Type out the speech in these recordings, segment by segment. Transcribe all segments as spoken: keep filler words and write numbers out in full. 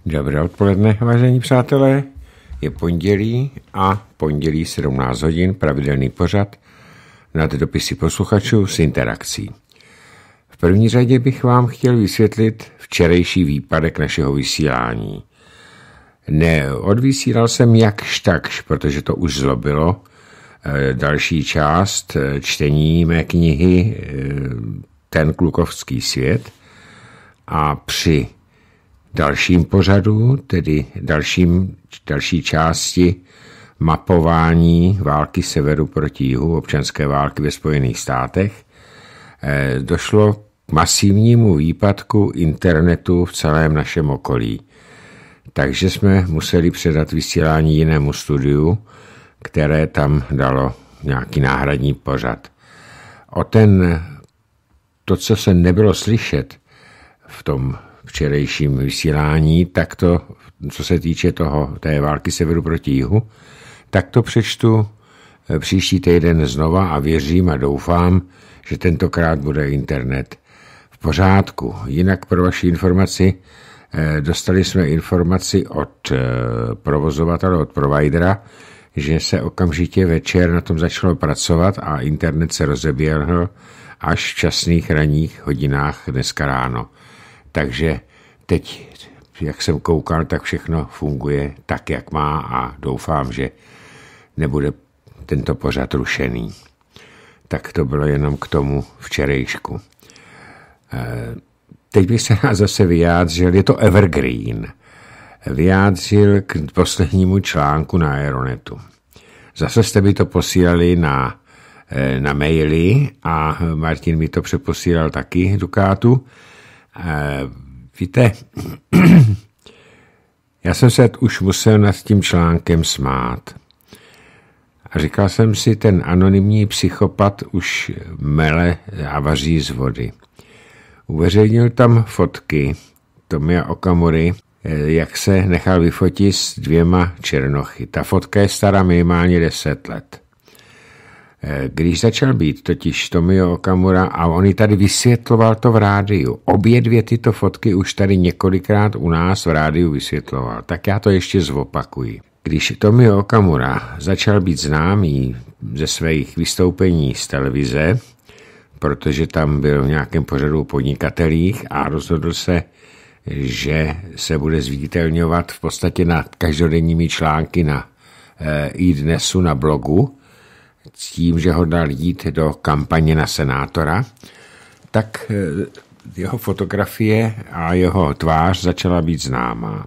Dobré odpoledne, vážení přátelé. Je pondělí a pondělí sedmnáct hodin, pravidelný pořad nad dopisy posluchačů s interakcí. V první řadě bych vám chtěl vysvětlit včerejší výpadek našeho vysílání. Neodvysílal jsem jakž takž, protože to už zlobilo další část čtení mé knihy Ten klukovský svět a při dalším pořadu, tedy dalším, další části mapování války severu proti jihu, občanské války ve Spojených státech, došlo k masivnímu výpadku internetu v celém našem okolí. Takže jsme museli předat vysílání jinému studiu, které tam dalo nějaký náhradní pořad. O ten, to, co se nebylo slyšet v tom včerejším vysílání, tak to, co se týče toho, té války severu proti jihu, tak to přečtu příští týden znova a věřím a doufám, že tentokrát bude internet v pořádku. Jinak pro vaši informaci, dostali jsme informaci od provozovatele, od providera, že se okamžitě večer na tom začalo pracovat a internet se rozeběhl až v časných ranních hodinách dneska ráno. Takže teď, jak jsem koukal, tak všechno funguje tak, jak má a doufám, že nebude tento pořad rušený. Tak to bylo jenom k tomu včerejšku. Teď bych se nás zase vyjádřil, je to Evergreen, vyjádřil k poslednímu článku na Aeronetu. Zase jste mi to posílali na, na maily a Martin mi to přeposílal taky Dukátu. Víte, já jsem se už musel nad tím článkem smát. A říkal jsem si, ten anonymní psychopat už mele a vaří z vody. Uveřejnil tam fotky Tomia Okamury, jak se nechal vyfotit s dvěma černochy. Ta fotka je stará minimálně deset let. Když začal být totiž Tomio Okamura a on ji tady vysvětloval to v rádiu. Obě dvě tyto fotky už tady několikrát u nás v rádiu vysvětloval. Tak já to ještě zopakuji. Když Tomio Okamura začal být známý ze svých vystoupení z televize, protože tam byl v nějakém pořadu o podnikatelích a rozhodl se, že se bude zviditelňovat v podstatě na každodenními články na iDnesu na blogu, s tím, že ho dal jít do kampaně na senátora, tak jeho fotografie a jeho tvář začala být známá.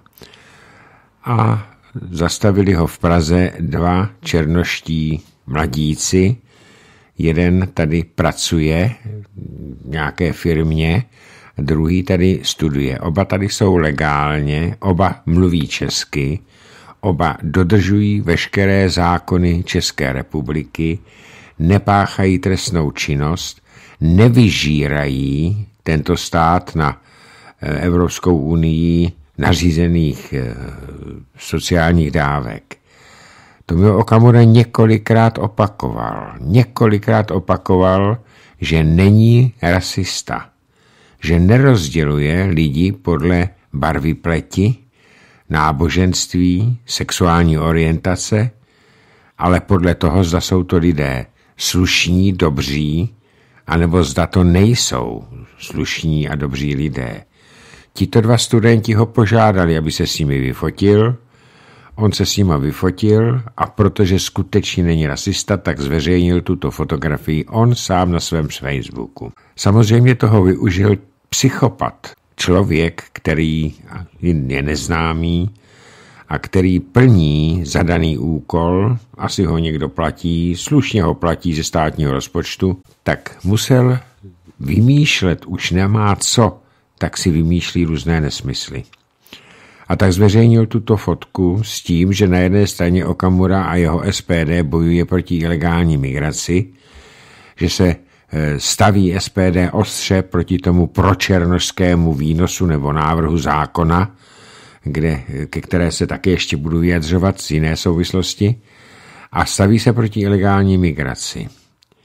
A zastavili ho v Praze dva černoští mladíci. Jeden tady pracuje v nějaké firmě, druhý tady studuje. Oba tady jsou legálně, oba mluví česky, oba dodržují veškeré zákony České republiky, nepáchají trestnou činnost, nevyžírají tento stát na Evropskou unii nařízených sociálních dávek. Tomio Okamura několikrát opakoval, několikrát opakoval, že není rasista, že nerozděluje lidi podle barvy pleti, náboženství, sexuální orientace, ale podle toho, zda jsou to lidé slušní, dobří, anebo zda to nejsou slušní a dobří lidé. Tito dva studenti ho požádali, aby se s nimi vyfotil, on se s nimi vyfotil a protože skutečně není rasista, tak zveřejnil tuto fotografii on sám na svém Facebooku. Samozřejmě toho využil psychopat, člověk, který je neznámý a který plní zadaný úkol, asi ho někdo platí, slušně ho platí ze státního rozpočtu, tak musel vymýšlet, už nemá co, tak si vymýšlí různé nesmysly. A tak zveřejnil tuto fotku s tím, že na jedné straně Okamura a jeho S P D bojuje proti ilegální migraci, že se staví S P D ostře proti tomu pročernošskému výnosu nebo návrhu zákona, kde, ke které se také ještě budu vyjadřovat z jiné souvislosti, a staví se proti ilegální migraci.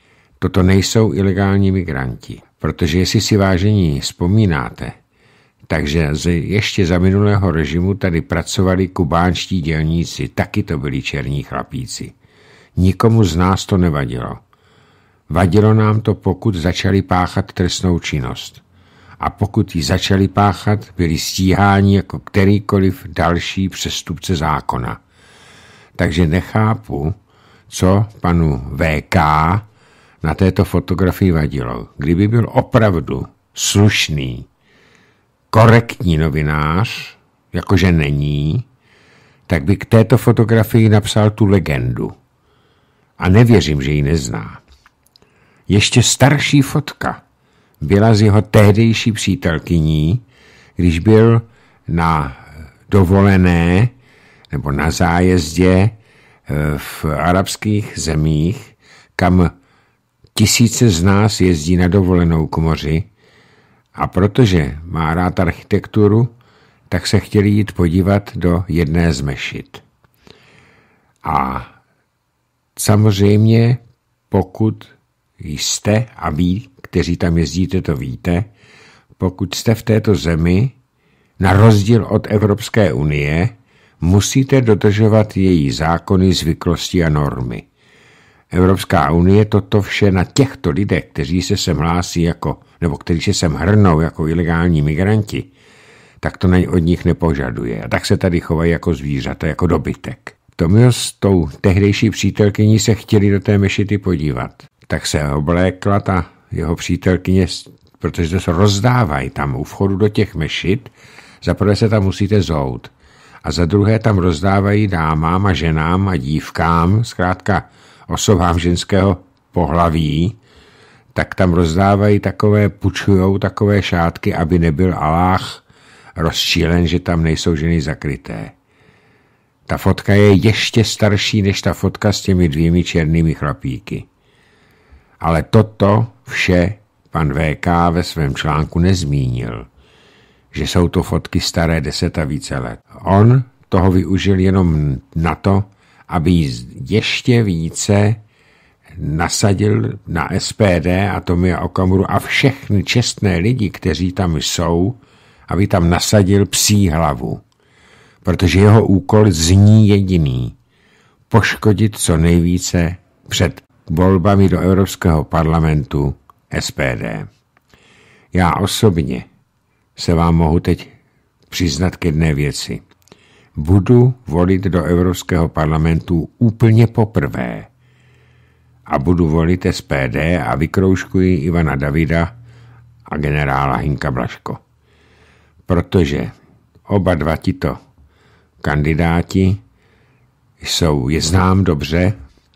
Toto nejsou ilegální migranti, protože jestli si vážení vzpomínáte, Takže ještě za minulého režimu tady pracovali kubánští dělníci, taky to byli černí chlapíci. Nikomu z nás to nevadilo. Vadilo nám to, pokud začali páchat trestnou činnost. A pokud ji začali páchat, byli stíháni jako kterýkoliv další přestupce zákona. Takže nechápu, co panu V K na této fotografii vadilo. Kdyby byl opravdu slušný, korektní novinář, jakože není, tak by k této fotografii napsal tu legendu. A nevěřím, že ji nezná. Ještě starší fotka byla z jeho tehdejší přítelkyní, když byl na dovolené nebo na zájezdě v arabských zemích, kam tisíce z nás jezdí na dovolenou k moři, a protože má rád architekturu, tak se chtěli jít podívat do jedné z mešit. A samozřejmě, pokud jste, a vy, kteří tam jezdíte, to víte, pokud jste v této zemi, na rozdíl od Evropské unie, musíte dodržovat její zákony, zvyklosti a normy. Evropská unie toto vše na těchto lidech, kteří se sem hlásí jako, nebo kteří se sem hrnou jako ilegální migranti, tak to od nich nepožaduje. A tak se tady chovají jako zvířata, jako dobytek. Tomio s tou tehdejší přítelkyní se chtěli do té mešity podívat. Tak se oblékla ta jeho přítelkyně, protože to se rozdávají tam u vchodu do těch mešit. Za prvé se tam musíte zout. A za druhé tam rozdávají dámám a ženám a dívkám, zkrátka osobám ženského pohlaví, tak tam rozdávají takové, pučujou takové šátky, aby nebyl Aláh rozčílen, že tam nejsou ženy zakryté. Ta fotka je ještě starší než ta fotka s těmi dvěmi černými chlapíky. Ale toto vše pan V K ve svém článku nezmínil, že jsou to fotky staré deset a více let. On toho využil jenom na to, aby ještě více nasadil na S P D a Tomia Okamuru a všechny čestné lidi, kteří tam jsou, aby tam nasadil psí hlavu. Protože jeho úkol zní jediný. Poškodit co nejvíce před volbami do Evropského parlamentu S P D. Já osobně se vám mohu teď přiznat k jedné věci. Budu volit do Evropského parlamentu úplně poprvé. A budu volit S P D a vykroužkuji Ivana Davida a generála Hynka Blažko. Protože oba dva tito kandidáti jsou, je znám dobře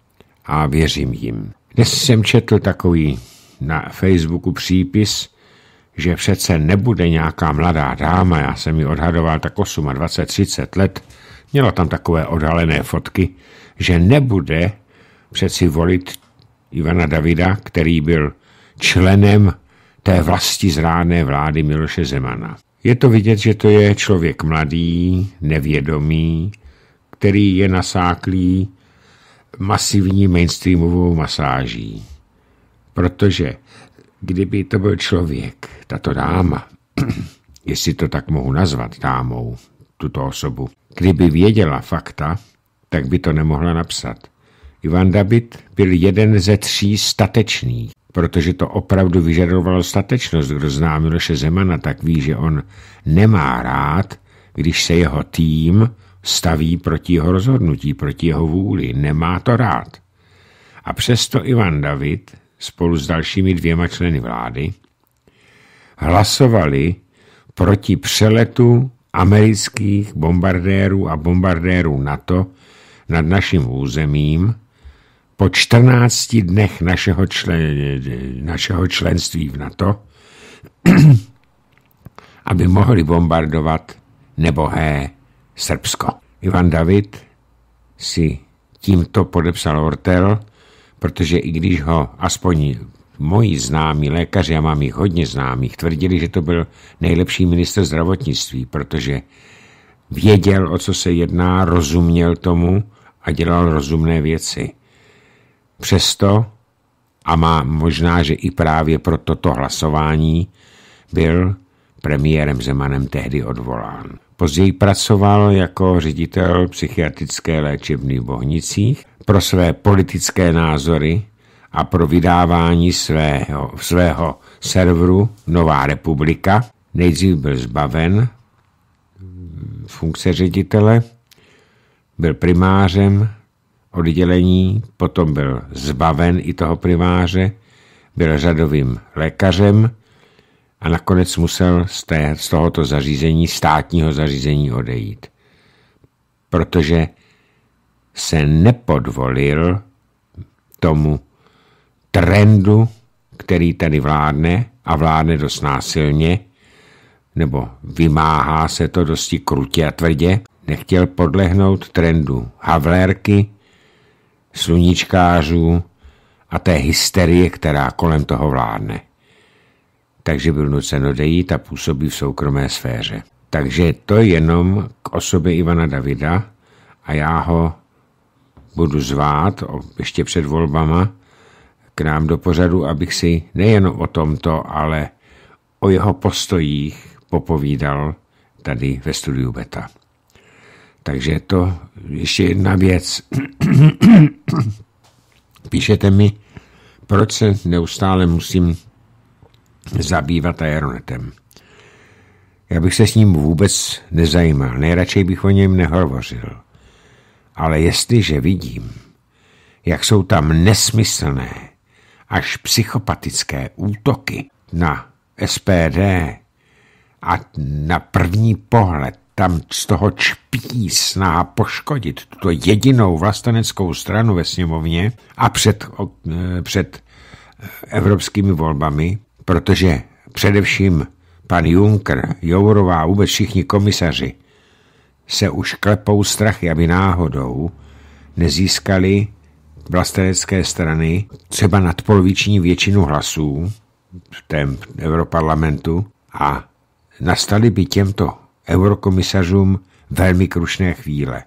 a věřím jim. Dnes jsem četl takový na Facebooku přípis, že přece nebude nějaká mladá dáma, já jsem ji odhadoval tak dvacet osm třicet let, mělo tam takové odhalené fotky, že nebude přeci volit Ivana Davida, který byl členem té vlastizrádné vlády Miloše Zemana. Je to vidět, že to je člověk mladý, nevědomý, který je nasáklý masivní mainstreamovou masáží. Protože kdyby to byl člověk, tato dáma, jestli to tak mohu nazvat dámou, tuto osobu, kdyby věděla fakta, tak by to nemohla napsat. Ivan David byl jeden ze tří statečných, protože to opravdu vyžadovalo statečnost. Kdo zná Miloše Zemana, tak ví, že on nemá rád, když se jeho tým staví proti jeho rozhodnutí, proti jeho vůli. Nemá to rád. A přesto Ivan David spolu s dalšími dvěma členy vlády hlasovali proti přeletu amerických bombardérů a bombardérů NATO nad naším územím po čtrnácti dnech našeho, člen, našeho členství v NATO, aby mohli bombardovat nebohé Srbsko. Ivan David si tímto podepsal ortel, protože i když ho aspoň moji známí lékaři, já mám jich hodně známých, tvrdili, že to byl nejlepší ministr zdravotnictví, protože věděl, o co se jedná, rozuměl tomu a dělal rozumné věci. Přesto, a má možná, že i právě pro toto hlasování byl premiérem Zemanem tehdy odvolán. Později pracoval jako ředitel psychiatrické léčebny v Bohnicích pro své politické názory a pro vydávání svého, svého serveru Nová republika. Nejdřív byl zbaven funkce ředitele, byl primářem oddělení, potom byl zbaven i toho primáře, byl řadovým lékařem a nakonec musel z, té, z tohoto zařízení, státního zařízení odejít. Protože se nepodvolil tomu trendu, který tady vládne a vládne dost násilně, nebo vymáhá se to dosti krutě a tvrdě, nechtěl podlehnout trendu havlérky, sluníčkářů a té hysterie, která kolem toho vládne. Takže byl nucen odejít a působí v soukromé sféře. Takže to je jenom k osobě Ivana Davida a já ho budu zvát ještě před volbama k nám do pořadu, abych si nejen o tomto, ale o jeho postojích popovídal tady ve studiu Beta. Takže to ještě jedna věc. Píšete mi, proč se neustále musím zabývat Aeronetem. Já bych se s ním vůbec nezajímal, nejradšej bych o něm nehovořil. Ale jestliže vidím, jak jsou tam nesmyslné, až psychopatické útoky na S P D a na první pohled tam z toho čpí snaha poškodit tuto jedinou vlasteneckou stranu ve sněmovně a před, před evropskými volbami, protože především pan Juncker, Jourová a vůbec všichni komisaři se už klepou strachy, aby náhodou nezískali vlastenecké strany třeba nadpoloviční většinu hlasů v tém europarlamentu a nastaly by těmto eurokomisařům velmi krušné chvíle.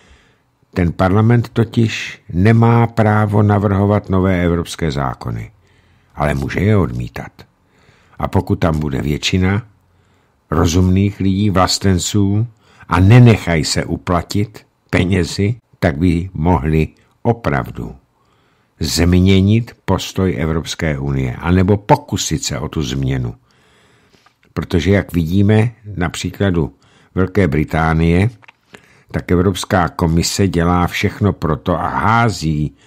Ten parlament totiž nemá právo navrhovat nové evropské zákony, ale může je odmítat. A pokud tam bude většina rozumných lidí, vlastenců a nenechají se uplatit penězi, tak by mohli opravdu změnit postoj Evropské unie, anebo pokusit se o tu změnu. Protože jak vidíme na příkladu Velké Británie, tak Evropská komise dělá všechno proto a hází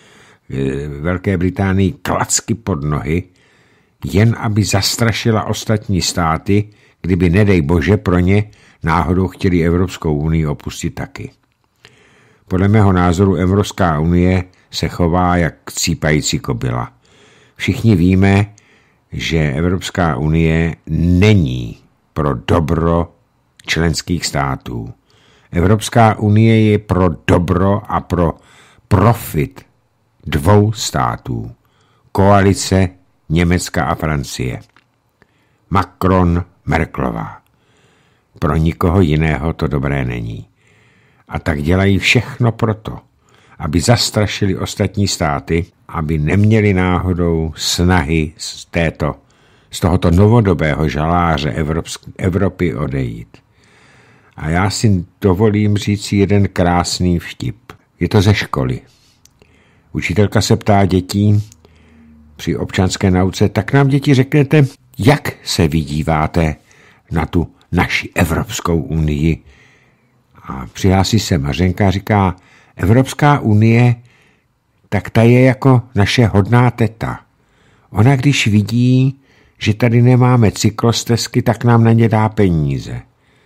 Velké Británii klacky pod nohy, jen aby zastrašila ostatní státy, kdyby nedej bože pro ně náhodou chtěli Evropskou unii opustit taky. Podle mého názoru Evropská unie se chová jak cípající kobyla. Všichni víme, že Evropská unie není pro dobro členských států. Evropská unie je pro dobro a pro profit dvou států. Koalice Německa a Francie. Macron, Merkelová. Pro nikoho jiného to dobré není. A tak dělají všechno proto, aby zastrašili ostatní státy, aby neměli náhodou snahy z, této, z tohoto novodobého žaláře Evropsk- Evropy odejít. A já si dovolím říct jeden krásný vtip. Je to ze školy. Učitelka se ptá dětí při občanské nauce, tak nám děti řeknete, jak se vydíváte na tu naši Evropskou unii. A přihlásí se Mařenka a říká, Evropská unie, tak ta je jako naše hodná teta. Ona když vidí, že tady nemáme cyklostezky, tak nám na ně dá peníze.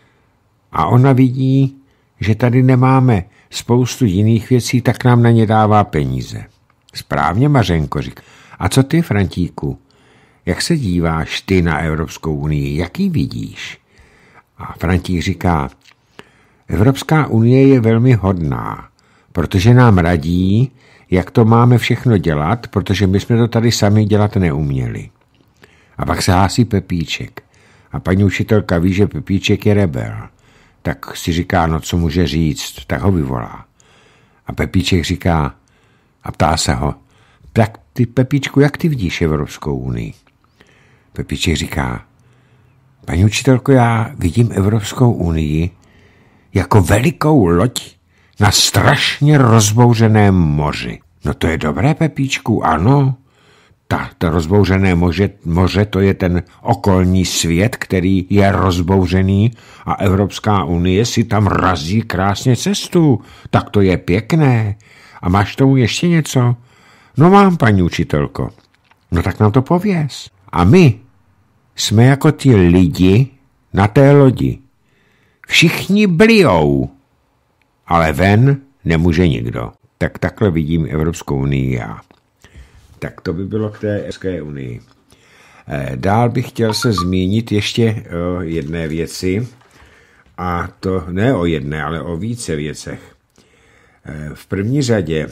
A ona vidí, že tady nemáme spoustu jiných věcí, tak nám na ně dává peníze. Správně, Mařenko, říká. A co ty, Frantíku? Jak se díváš ty na Evropskou unii? Jak ji vidíš? A Frantík říká, Evropská unie je velmi hodná, protože nám radí, jak to máme všechno dělat, protože my jsme to tady sami dělat neuměli. A pak se hlásí Pepíček. A paní učitelka ví, že Pepíček je rebel. Tak si říká, no co může říct, tak ho vyvolá. A Pepíček říká, a ptá se ho, tak ty, Pepíčku, jak ty vidíš Evropskou unii? Pepíček říká, Paní učitelko, já vidím Evropskou unii jako velikou loď na strašně rozbouřeném moři. No to je dobré, Pepíčku, ano. Ta, ta rozbouřené moře, moře, to je ten okolní svět, který je rozbouřený a Evropská unie si tam razí krásně cestu. Tak to je pěkné. A máš tomu ještě něco? No mám, paní učitelko. No tak nám to pověz. A my jsme jako ti lidi na té lodi. Všichni blijou, ale ven nemůže nikdo. Tak takhle vidím Evropskou unii já. Tak to by bylo k té Evropské unii. Dál bych chtěl se zmínit ještě o jedné věci, a to ne o jedné, ale o více věcech. V první řadě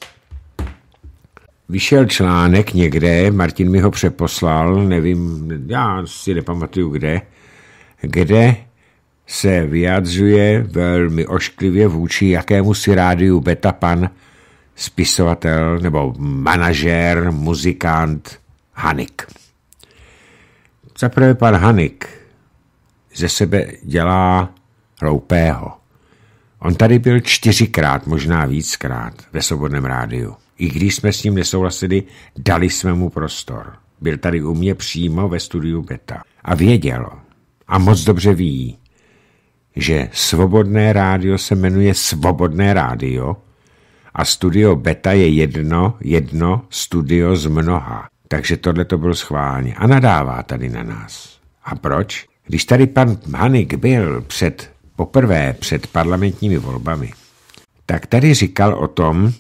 vyšel článek někde, Martin mi ho přeposlal, nevím, já si nepamatuju kde, kde se vyjadřuje velmi ošklivě vůči jakému si rádiu Beta pan spisovatel nebo manažér, muzikant Hanik. Zaprvé pan Hanik ze sebe dělá hloupého. On tady byl čtyřikrát, možná víckrát ve Svobodném rádiu. I když jsme s ním nesouhlasili, dali jsme mu prostor. Byl tady u mě přímo ve studiu Beta. A věděl, a moc dobře ví, že Svobodné rádio se jmenuje Svobodné rádio a studio Beta je jedno, jedno studio z mnoha. Takže tohle to bylo schválně. A nadává tady na nás. A proč? Když tady pan Hanik byl před, poprvé před parlamentními volbami, tak tady říkal o tom,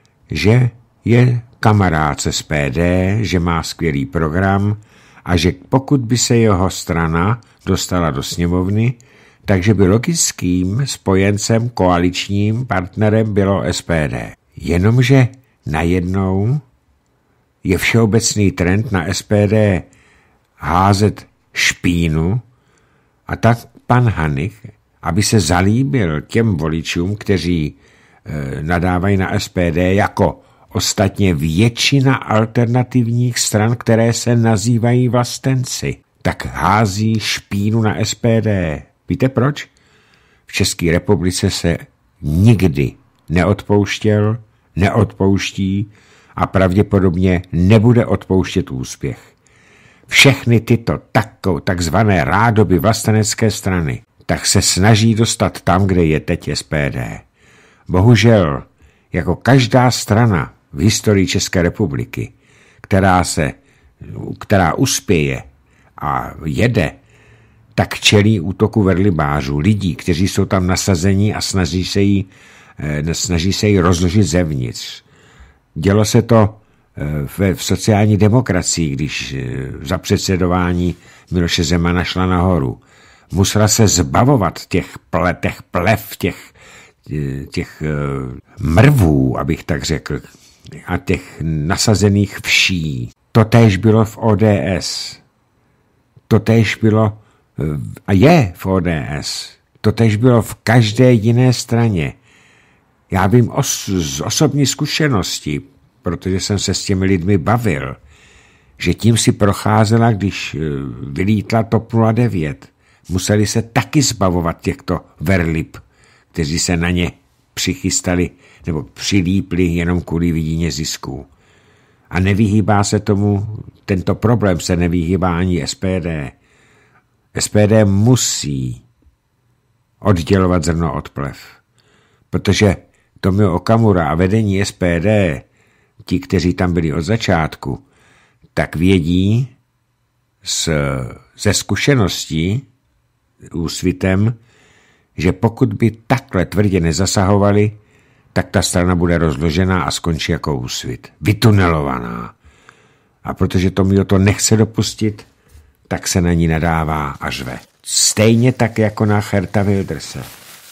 že je kamarád z S P D, že má skvělý program a že pokud by se jeho strana dostala do sněmovny, takže by logickým spojencem, koaličním partnerem bylo S P D. Jenomže najednou je všeobecný trend na S P D házet špínu a tak pan Hanik, aby se zalíbil těm voličům, kteří e, nadávají na S P D jako ostatně většina alternativních stran, které se nazývají vlastenci, tak hází špínu na S P D. Víte proč? V České republice se nikdy neodpouštěl, neodpouští a pravděpodobně nebude odpouštět úspěch. Všechny tyto tako, takzvané rádoby vlastenecké strany tak se snaží dostat tam, kde je teď S P D. Bohužel, jako každá strana v historii České republiky, která se, která uspěje a jede, tak čelí útoku verlibářů, lidí, kteří jsou tam nasazení a snaží se ji, snaží se ji rozložit zevnitř. Dělo se to v, v sociální demokracii, když za předsedování Miloše Zemana šla nahoru. Musela se zbavovat těch, ple, těch plev, těch, těch mrvů, abych tak řekl, a těch nasazených vší. Totéž bylo v O D S. Totéž bylo a je v O D S. Totéž bylo v každé jiné straně. Já vím os, z osobní zkušenosti, protože jsem se s těmi lidmi bavil, že tím si procházela, když vylítla T O P nula devět. Museli se taky zbavovat těchto verlib, kteří se na ně přichystali nebo přilípli jenom kvůli vidině zisků. A nevyhýbá se tomu, tento problém se nevyhýbá ani S P D. S P D musí oddělovat zrno od plev, protože Tomio Okamura a vedení S P D, ti, kteří tam byli od začátku, tak vědí z, ze zkušeností Úsvitem, že pokud by takhle tvrdě nezasahovali, tak ta strana bude rozložená a skončí jako Úsvit. Vytunelovaná. A protože Tomio to nechce dopustit, tak se na ní nadává a řve. Stejně tak jako na Geerta Wilderse.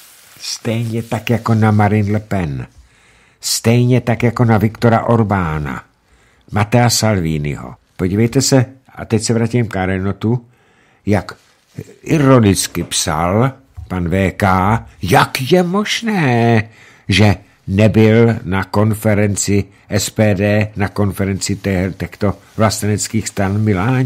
Stejně tak jako na Marine Le Pen. Stejně tak jako na Viktora Orbána. Mattea Salviniho. Podívejte se, a teď se vrátím k Arenotu, jak ironicky psal pan V K, jak je možné, že nebyl na konferenci S P D, na konferenci těchto vlasteneckých stran v Miláně.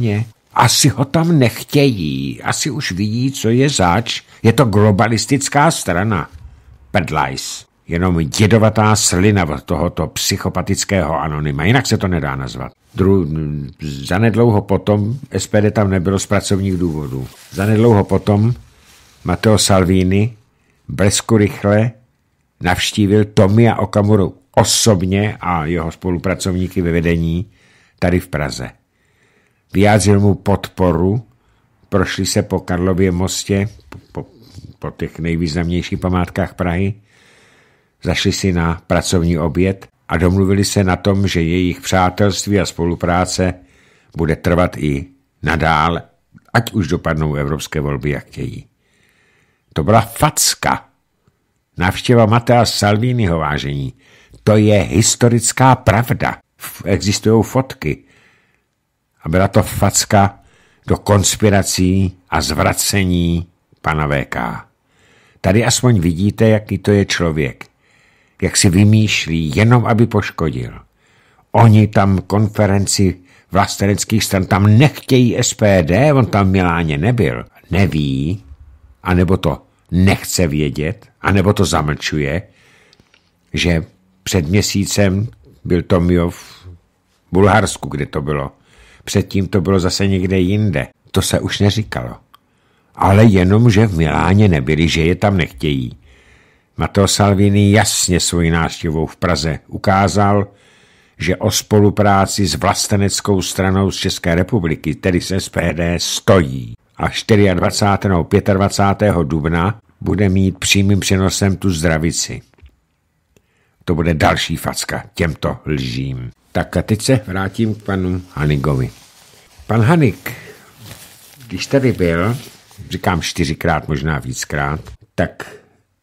Asi ho tam nechtějí, asi už vidí, co je zač. Je to globalistická strana. Prdlajs. Jenom jedovatá slina od tohoto psychopatického anonyma. Jinak se to nedá nazvat. Dru... Zanedlouho potom, S P D tam nebylo z pracovních důvodů. Zanedlouho potom Matteo Salvini blesku rychle navštívil Tomia Okamuru osobně a jeho spolupracovníky ve vedení tady v Praze. Vyjádřil mu podporu, prošli se po Karlově mostě, po, po těch nejvýznamnějších památkách Prahy, zašli si na pracovní oběd a domluvili se na tom, že jejich přátelství a spolupráce bude trvat i nadále, ať už dopadnou evropské volby, jak chtějí. To byla facka. Návštěva Mattea Salviniho, vážení. To je historická pravda. Existují fotky. A byla to facka do konspirací a zvracení pana V K. Tady aspoň vidíte, jaký to je člověk. Jak si vymýšlí, jenom aby poškodil. Oni tam konferenci vlasteneckých stran, tam nechtějí S P D, on tam v Miláně nebyl. Neví, anebo to nechce vědět, anebo to zamlčuje, že před měsícem byl Tomio v Bulharsku, kde to bylo. Předtím to bylo zase někde jinde. To se už neříkalo. Ale jenom, že v Miláně nebyli, že je tam nechtějí. Matteo Salvini jasně svojí návštěvou v Praze ukázal, že o spolupráci s vlasteneckou stranou z České republiky, tedy s S P D, stojí. A dvacátého čtvrtého dvacátého pátého dubna bude mít přímým přenosem tu zdravici. To bude další facka těmto lžím. Tak a teď se vrátím k panu Hanigovi. Pan Hanig, když tady byl, říkám čtyřikrát, možná víckrát, tak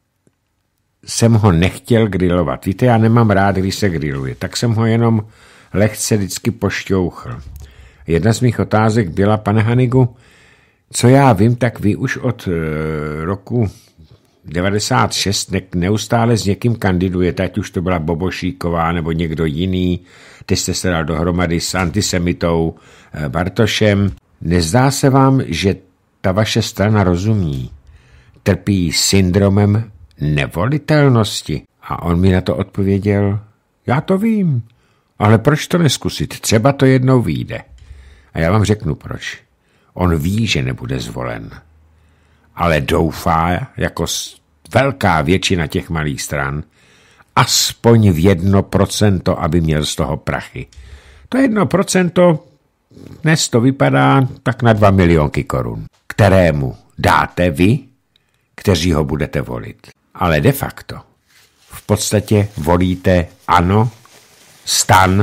jsem ho nechtěl grilovat. Víte, já nemám rád, když se grilluje, tak jsem ho jenom lehce vždycky pošťouchl. Jedna z mých otázek byla, pane Hanigu, co já vím, tak vy už od e, roku devadesát šest ne, neustále s někým kandidujete, ať už to byla Bobošíková nebo někdo jiný, teď jste se dal dohromady s antisemitou e, Bartošem. Nezdá se vám, že ta vaše strana rozumí, trpí syndromem nevolitelnosti? A on mi na to odpověděl, já to vím, ale proč to neskusit, třeba to jednou vyjde. A já vám řeknu proč. On ví, že nebude zvolen, ale doufá, jako velká většina těch malých stran, aspoň v jedno procento, aby měl z toho prachy. To jedno procento dnes to vypadá tak na dva milionky korun, kterému dáte vy, kteří ho budete volit. Ale de facto v podstatě volíte ANO, STAN,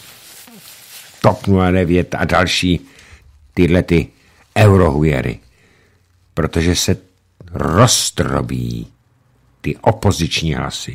TOP nula devět a další tyhle ty eurohujery, protože se rozdrobí ty opoziční hlasy.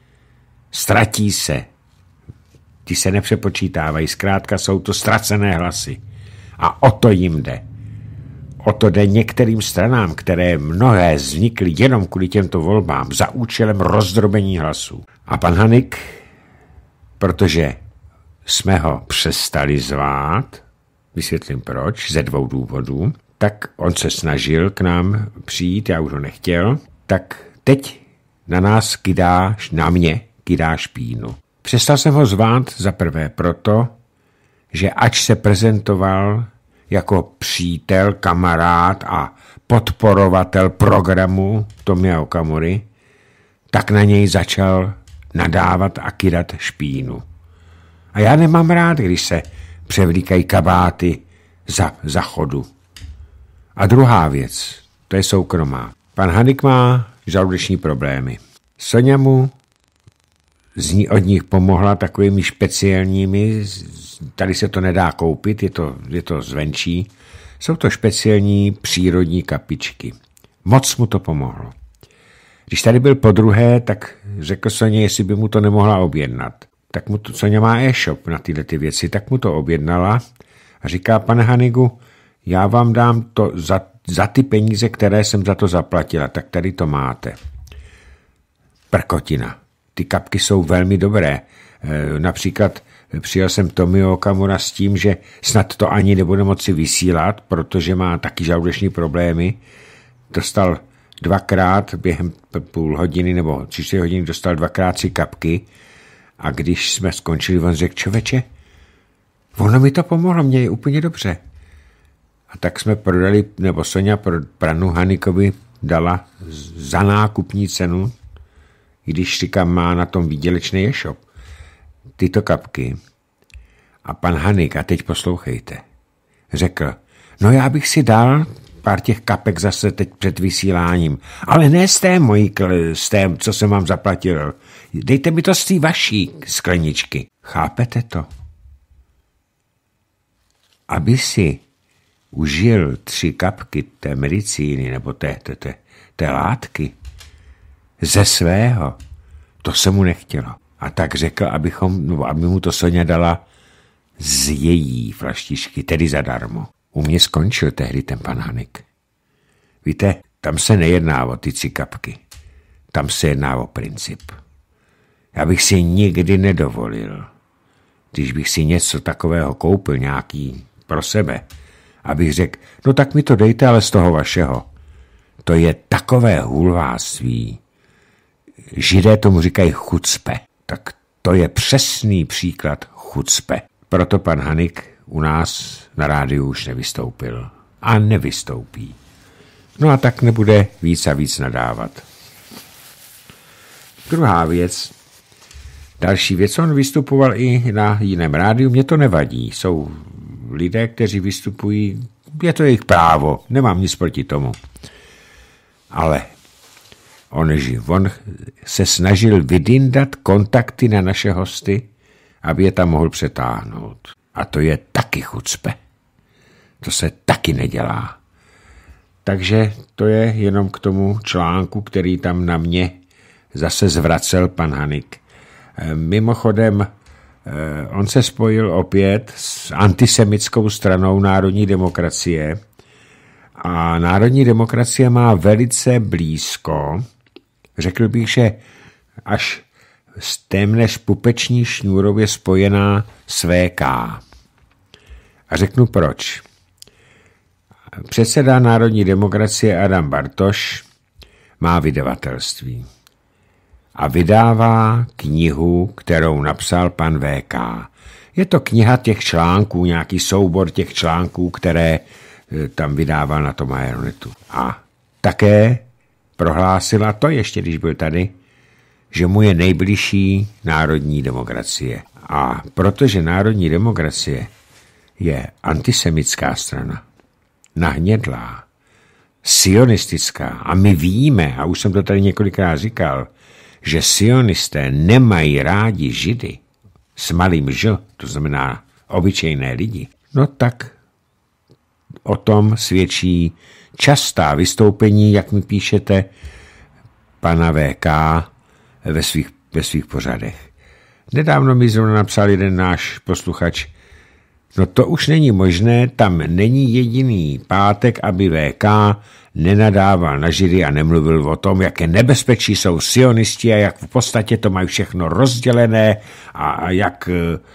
Ztratí se, ty se nepřepočítávají, zkrátka jsou to ztracené hlasy. A o to jim jde. O to jde některým stranám, které mnohé vznikly jenom kvůli těmto volbám za účelem rozdrobení hlasů. A pan Hanig, protože jsme ho přestali zvát, vysvětlím proč, ze dvou důvodů, tak on se snažil k nám přijít, já už ho nechtěl, tak teď na nás kydá, na mě kydá špínu. Přestal jsem ho zvát za prvé proto, že ač se prezentoval jako přítel, kamarád a podporovatel programu Tomia Okamury, tak na něj začal nadávat a kydat špínu. A já nemám rád, když se převlíkají kabáty za, za chodu. A druhá věc, to je soukromá. Pan Hanig má žaludeční problémy. Soňa mu z ní, od nich pomohla takovými speciálními, tady se to nedá koupit, je to, je to zvenčí, jsou to speciální přírodní kapičky. Moc mu to pomohlo. Když tady byl podruhé, tak řekl Soně, jestli by mu to nemohla objednat. Tak mu to, Soňa má e-shop na tyhle ty věci, tak mu to objednala a říká, pane Hanigu, já vám dám to za, za ty peníze, které jsem za to zaplatila, tak tady to máte. Prkotina. Ty kapky jsou velmi dobré. E, například přijel jsem Tomio Okamura s tím, že snad to ani nebude moci vysílat, protože má taky žaludeční problémy. Dostal dvakrát během půl hodiny nebo tři, čtyři hodiny dostal dvakrát tři kapky a když jsme skončili, on řekl, čověče, ono mi to pomohlo, mě je úplně dobře. A tak jsme prodali, nebo Sonja pro Pranu Hanikovi dala za nákupní cenu, když říkám, má na tom výdělečný e-shop, tyto kapky. A pan Hanik, a teď poslouchejte, řekl, no já bych si dal pár těch kapek zase teď před vysíláním, ale ne z té mojí, z té, co jsem vám zaplatil. Dejte mi to z té vaší skleničky. Chápete to? Aby si užil tři kapky té medicíny nebo té, té, té, té látky ze svého, to se mu nechtělo. A tak řekl, abychom, nebo aby mu to Sonja dala z její flaštičky, tedy zadarmo. U mě skončil tehdy ten pan Hanik. Víte, tam se nejedná o ty tři kapky. Tam se jedná o princip. Já bych si nikdy nedovolil, když bych si něco takového koupil, nějaký pro sebe, abych řekl, no tak mi to dejte, ale z toho vašeho. To je takové hulváctví. Židé tomu říkají chucpe. Tak to je přesný příklad chucpe. Proto pan Hanik u nás na rádiu už nevystoupil. A nevystoupí. No a tak nebude víc a víc nadávat. Druhá věc. Další věc, on vystupoval i na jiném rádiu, mě to nevadí. Jsou lidé, kteří vystupují, je to jejich právo, nemám nic proti tomu. Ale on, on se snažil vydindat kontakty na naše hosty, aby je tam mohl přetáhnout. A to je taky chucpe. To se taky nedělá. Takže to je jenom k tomu článku, který tam na mě zase zvracel pan Hanik. Mimochodem, on se spojil opět s antisemitskou stranou Národní demokracie a Národní demokracie má velice blízko, řekl bych, že až s témnež pupeční šňůrou je spojená s V K. A řeknu proč. Předseda Národní demokracie Adam Bartoš má vydavatelství a vydává knihu, kterou napsal pan V K. Je to kniha těch článků, nějaký soubor těch článků, které tam vydával na tom Aeronetu. A také prohlásila to, ještě když byl tady, že mu je nejbližší národní demokracie. A protože národní demokracie je antisemitská strana, nahnědlá, sionistická, a my víme, a už jsem to tady několikrát říkal, že sionisté nemají rádi Židy s malým ž, to znamená obyčejné lidi, no tak o tom svědčí častá vystoupení, jak mi píšete, pana V K ve svých, ve svých pořadech. Nedávno mi zrovna napsal jeden náš posluchač, no to už není možné, tam není jediný pátek, aby V K nenadával na Židy a nemluvil o tom, jaké nebezpečí jsou sionisti a jak v podstatě to mají všechno rozdělené a, a jak,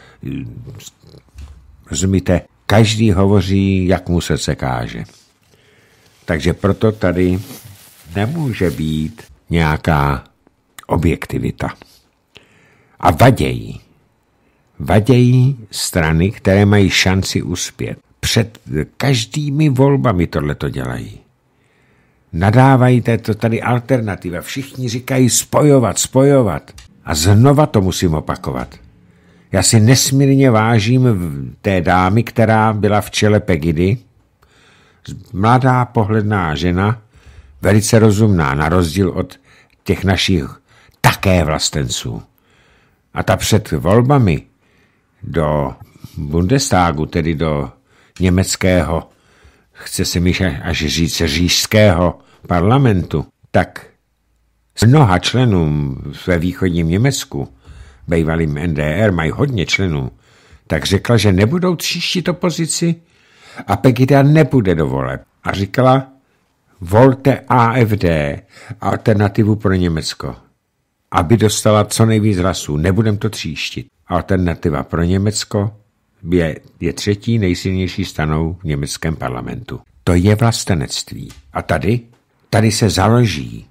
rozumíte, každý hovoří, jak mu srdce káže. Takže proto tady nemůže být nějaká objektivita. A vadějí. Vadějí strany, které mají šanci uspět. Před každými volbami tohleto dělají. Nadávají této tady alternativa. Všichni říkají spojovat, spojovat. A znova to musím opakovat. Já si nesmírně vážím té dámy, která byla v čele Pegidy. Mladá, pohledná žena, velice rozumná, na rozdíl od těch našich také vlastenců. A ta před volbami do Bundestagu, tedy do německého, chce se mi až říct říšského parlamentu, tak s mnoha členům ve východním Německu, bývalým N D R, mají hodně členů, tak řekla, že nebudou tříštit opozici a Pegida nebude do voleb. A říkala, volte A F D, alternativu pro Německo, aby dostala co nejvíc hlasů, nebudem to tříštit. Alternativa pro Německo je, je třetí nejsilnější stranou v německém parlamentu. To je vlastenectví. A tady, tady se založí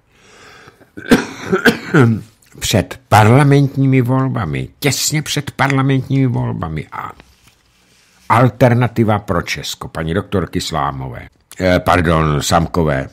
před parlamentními volbami, těsně před parlamentními volbami a alternativa pro Česko, paní doktorky Slámové, eh, pardon, Samkové.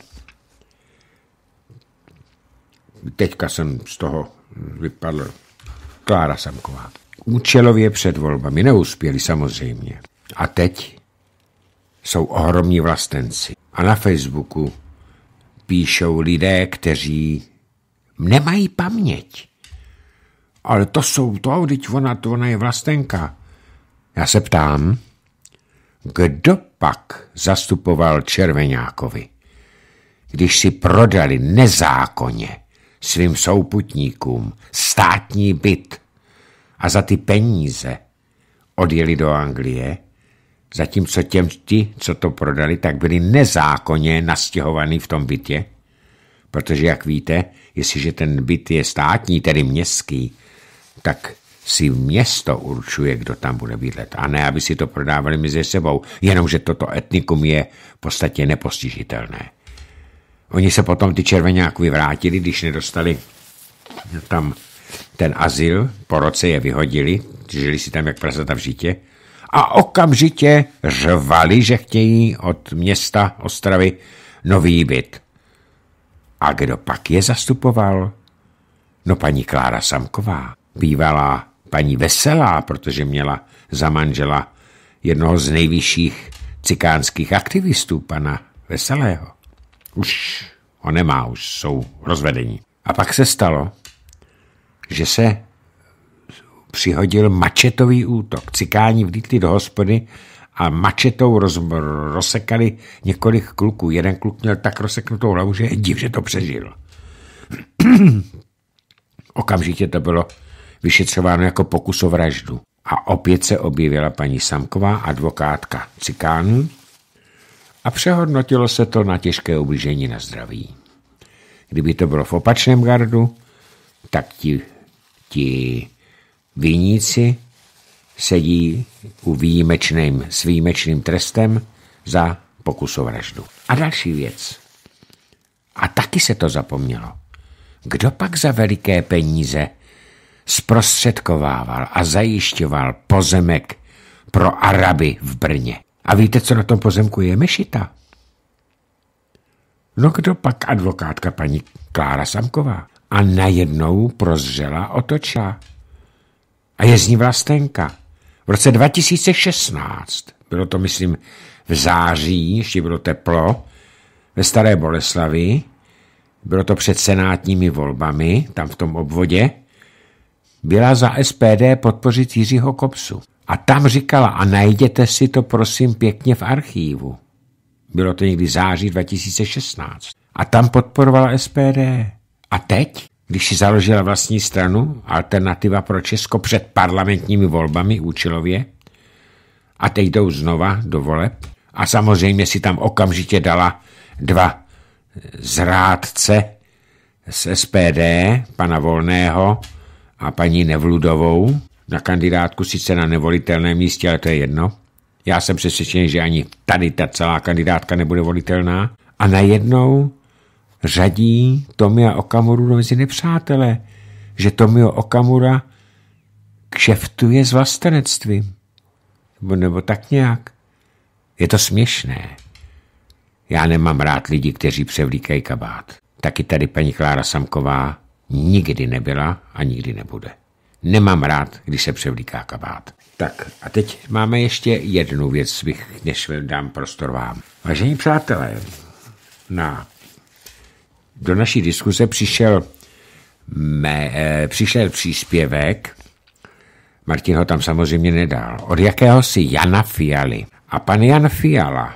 Teďka jsem z toho vypadl. Klára Samková. Účelově před volbami neuspěli samozřejmě. A teď jsou ohromní vlastenci. A na Facebooku píšou lidé, kteří nemají paměť. Ale to jsou to, teď ona, to ona je vlastenka. Já se ptám, kdo pak zastupoval Červeňákovi, když si prodali nezákonně svým souputníkům státní byt a za ty peníze odjeli do Anglie, zatímco těm ti, co to prodali, tak byli nezákonně nastěhovaní v tom bytě, protože, jak víte, jestliže ten byt je státní, tedy městský, tak si město určuje, kdo tam bude bydlet, a ne, aby si to prodávali mezi sebou, jenomže toto etnikum je v podstatě nepostižitelné. Oni se potom ty Červeňákovi vrátili, když nedostali tam ten azyl, po roce je vyhodili, žili si tam jak prasata v žitě a okamžitě řvali, že chtějí od města Ostravy nový byt. A kdo pak je zastupoval? No paní Klára Samková, bývalá paní Veselá, protože měla za manžela jednoho z nejvyšších cikánských aktivistů, pana Veselého. Už ho nemá, už jsou rozvedení. A pak se stalo, že se přihodil mačetový útok. Cikáni vlítli do hospody a mačetou roz, rozsekali několik kluků. Jeden kluk měl tak rozseknutou hlavu, že je div, že to přežil. Okamžitě to bylo vyšetřováno jako pokus o vraždu. A opět se objevila paní Samková, advokátka cikánů, a přehodnotilo se to na těžké ublížení na zdraví. Kdyby to bylo v opačném gardu, tak ti, ti viníci sedí u výjimečným, s výjimečným trestem za pokus o vraždu. A další věc. A taky se to zapomnělo. Kdo pak za veliké peníze zprostředkovával a zajišťoval pozemek pro Araby v Brně? A víte, co na tom pozemku je? Mešita. No kdo pak? Advokátka paní Klára Samková. A najednou prozřela, otočila. A je z ní vlastenka. V roce dva tisíce šestnáct, bylo to, myslím, v září, ještě bylo teplo, ve Staré Boleslavi, bylo to před senátními volbami, tam v tom obvodě, byla za S P D podpořit Jiřího Kopsu. A tam říkala, a najděte si to prosím pěkně v archívu. Bylo to někdy září dva tisíce šestnáct. A tam podporovala S P D. A teď, když si založila vlastní stranu, Alternativa pro Česko před parlamentními volbami účelově, a teď jdou znova do voleb, a samozřejmě si tam okamžitě dala dva zrádce z S P D, pana Volného a paní Nevludovou, na kandidátku sice na nevolitelném místě, ale to je jedno. Já jsem přesvědčený, že ani tady ta celá kandidátka nebude volitelná. A najednou řadí Tomia Okamuru mezi nepřátele, že Tomio Okamura kšeftuje s vlastenectvím. Nebo, nebo tak nějak. Je to směšné. Já nemám rád lidi, kteří převlíkají kabát. Taky tady paní Klára Samková nikdy nebyla a nikdy nebude. Nemám rád, když se převlíká kabát. Tak a teď máme ještě jednu věc, bych, než dám prostor vám. Vážení přátelé, na, do naší diskuse přišel, mé, e, přišel příspěvek, Martin ho tam samozřejmě nedal, od jakéhosi Jana Fialy. A pan Jan Fiala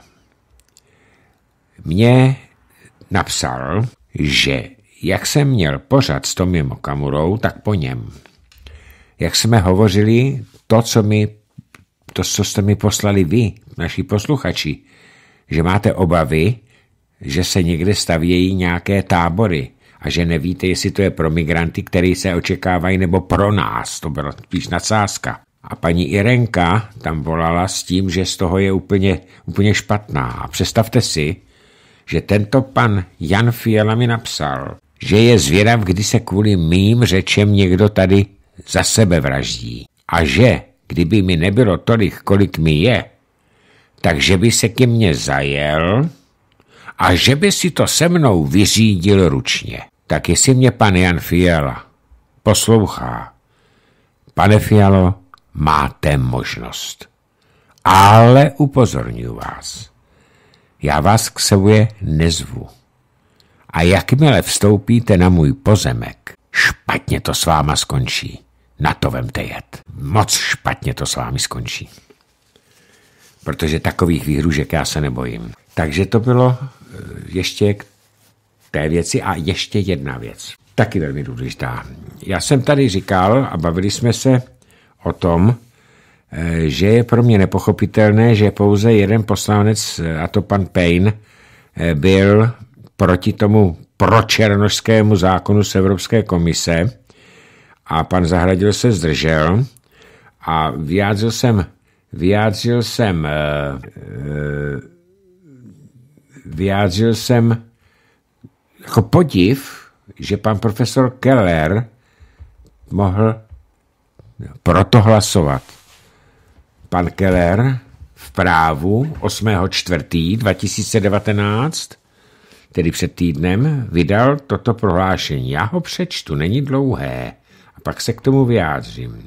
mě napsal, že jak jsem měl pořad s Tomiem Okamurou, tak po něm. Jak jsme hovořili, to, co, mi, to, co jste mi poslali vy, naši posluchači, že máte obavy, že se někde stavějí nějaké tábory a že nevíte, jestli to je pro migranty, který se očekávají, nebo pro nás. To byla spíš nadsázka. A paní Irenka tam volala s tím, že z toho je úplně, úplně špatná. A představte si, že tento pan Jan Fiala mi napsal, že je zvědav, kdy se kvůli mým řečem někdo tady za sebe vraždí. A že, kdyby mi nebylo tolik, kolik mi je, takže by se ke mně zajel a že by si to se mnou vyřídil ručně. Tak jestli mě pan Jan Fiala poslouchá, pane Fialo, máte možnost. Ale upozorňuji vás, já vás k sobě nezvu. A jakmile vstoupíte na můj pozemek, špatně to s váma skončí. Na to vemte jet. Moc špatně to s vámi skončí. Protože takových výhružek já se nebojím. Takže to bylo ještě k té věci a ještě jedna věc. Taky velmi důležitá. Já jsem tady říkal a bavili jsme se o tom, že je pro mě nepochopitelné, že pouze jeden poslanec, a to pan Payne, byl proti tomu pročernošskému zákonu z Evropské komise a pan Zahradil se zdržel a vyjádřil jsem vyjádřil jsem vyjádřil jsem jako podiv, že pan profesor Keller mohl proto hlasovat. Pan Keller v Právu osmého čtvrtého dva tisíce devatenáct, tedy před týdnem, vydal toto prohlášení. Já ho přečtu, není dlouhé, a pak se k tomu vyjádřím.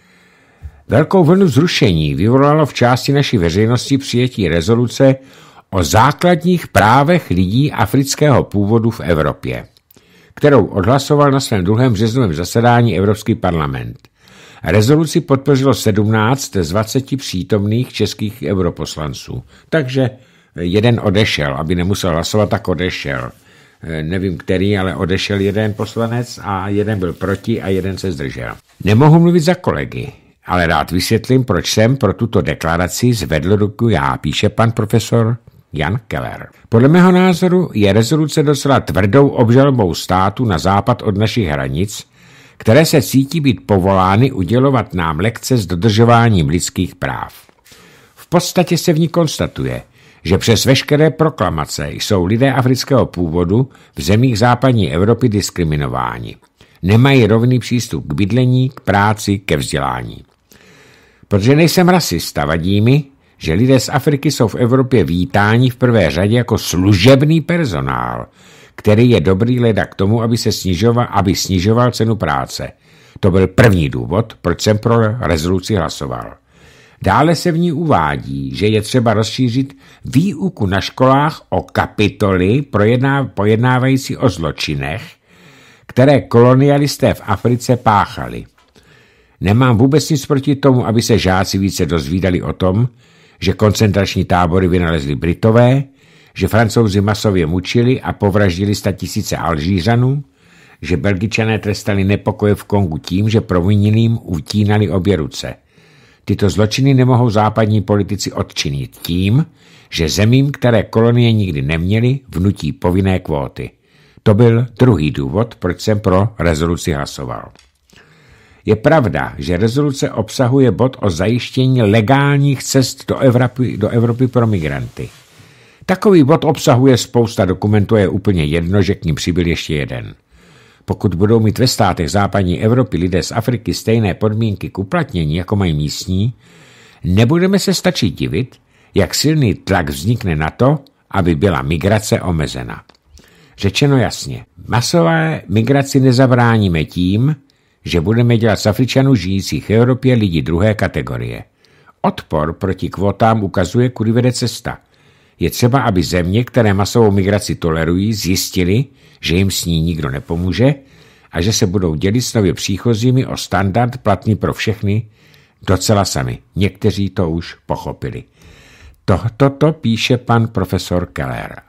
Velkou vlnu zrušení vyvolalo v části naší veřejnosti přijetí rezoluce o základních právech lidí afrického původu v Evropě, kterou odhlasoval na svém druhém březnovém zasedání Evropský parlament. Rezoluci podpořilo sedmnáct z dvaceti přítomných českých europoslanců. Takže jeden odešel, aby nemusel hlasovat, tak odešel. Nevím který, ale odešel jeden poslanec a jeden byl proti a jeden se zdržel. Nemohu mluvit za kolegy, ale rád vysvětlím, proč jsem pro tuto deklaraci zvedl ruku já, píše pan profesor Jan Keller. Podle mého názoru je rezoluce docela tvrdou obžalobou státu na západ od našich hranic, které se cítí být povolány udělovat nám lekce s dodržováním lidských práv. V podstatě se v ní konstatuje, že přes veškeré proklamace jsou lidé afrického původu v zemích západní Evropy diskriminováni. Nemají rovný přístup k bydlení, k práci, ke vzdělání. Protože nejsem rasista, vadí mi, že lidé z Afriky jsou v Evropě vítáni v prvé řadě jako služebný personál, který je dobrý leda k tomu, aby se snižoval, aby snižoval cenu práce. To byl první důvod, proč jsem pro rezoluci hlasoval. Dále se v ní uvádí, že je třeba rozšířit výuku na školách o kapitoly pojednávající o zločinech, které kolonialisté v Africe páchali. Nemám vůbec nic proti tomu, aby se žáci více dozvídali o tom, že koncentrační tábory vynalezli Britové, že Francouzi masově mučili a povraždili statisíce Alžířanů, že Belgičané trestali nepokoje v Kongu tím, že proviněným utínali obě ruce. Tyto zločiny nemohou západní politici odčinit tím, že zemím, které kolonie nikdy neměly, vnutí povinné kvóty. To byl druhý důvod, proč jsem pro rezoluci hlasoval. Je pravda, že rezoluce obsahuje bod o zajištění legálních cest do Evropy, do Evropy pro migranty. Takový bod obsahuje spousta dokumentů a je úplně jedno, že k ním přibyl ještě jeden. Pokud budou mít ve státech západní Evropy lidé z Afriky stejné podmínky k uplatnění, jako mají místní, nebudeme se stačit divit, jak silný tlak vznikne na to, aby byla migrace omezena. Řečeno jasně, masové migraci nezabráníme tím, že budeme dělat z Afričanů žijících v Evropě lidi druhé kategorie. Odpor proti kvotám ukazuje, kudy vede cesta. Je třeba, aby země, které masovou migraci tolerují, zjistili, že jim s ní nikdo nepomůže a že se budou dělit s nově příchozími o standard platný pro všechny docela sami. Někteří to už pochopili. Toto to píše pan profesor Keller.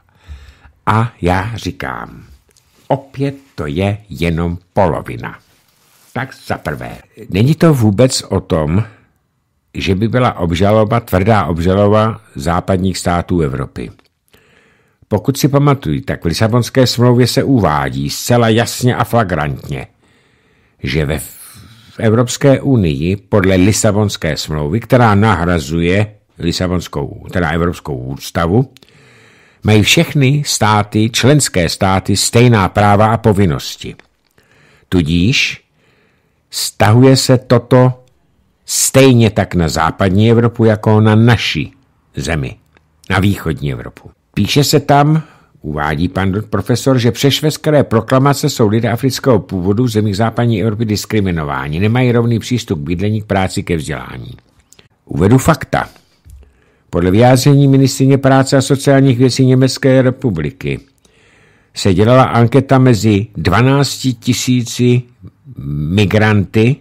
A já říkám, opět to je jenom polovina. Tak za prvé, není to vůbec o tom, že by byla obžaloba, tvrdá obžaloba západních států Evropy. Pokud si pamatují, tak v Lisabonské smlouvě se uvádí zcela jasně a flagrantně, že ve v Evropské unii podle Lisabonské smlouvy, která nahrazuje Lisabonskou, teda Evropskou ústavu, mají všechny státy, členské státy stejná práva a povinnosti. Tudíž stahuje se toto stejně tak na západní Evropu, jako na naši zemi, na východní Evropu. Píše se tam, uvádí pan profesor, že přes veškeré proklamace jsou lidé afrického původu v zemích západní Evropy diskriminováni, nemají rovný přístup k bydlení, k práci, ke vzdělání. Uvedu fakta. Podle vyjádření ministryně práce a sociálních věcí Německé republiky se dělala anketa mezi dvanácti tisíci migranty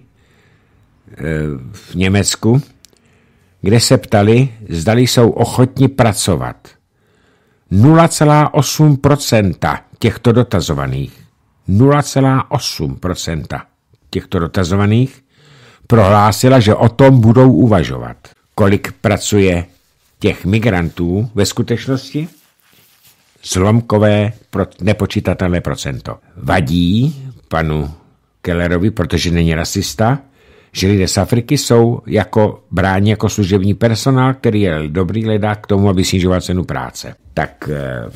v Německu, kde se ptali, zdali jsou ochotni pracovat. nula celá osm procenta těchto dotazovaných, nula celá osm procenta těchto dotazovaných prohlásila, že o tom budou uvažovat. Kolik pracuje těch migrantů ve skutečnosti? Zlomkové, nepočítatelné procento. Vadí panu Kellerovi, protože není rasista, že lidé z Afriky jsou jako bráni jako služební personál, který je dobrý lidá k tomu, aby snižoval cenu práce. Tak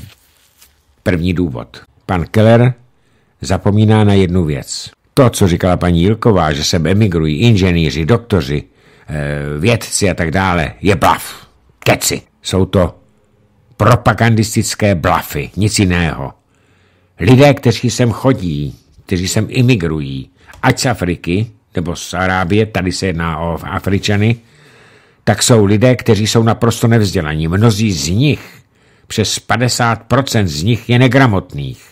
první důvod. Pan Keller zapomíná na jednu věc. To, co říkala paní Jilková, že sem emigrují inženýři, doktoři, vědci a tak dále, je blaf. Keci. Jsou to propagandistické blafy, nic jiného. Lidé, kteří sem chodí, kteří sem imigrují, ať z Afriky, nebo z Arábie, tady se jedná o Afričany, tak jsou lidé, kteří jsou naprosto nevzdělaní. Mnozí z nich, přes padesát procent z nich je negramotných.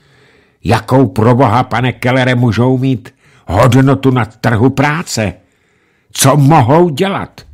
Jakou proboha, pane Kellere, můžou mít hodnotu na trhu práce? Co mohou dělat?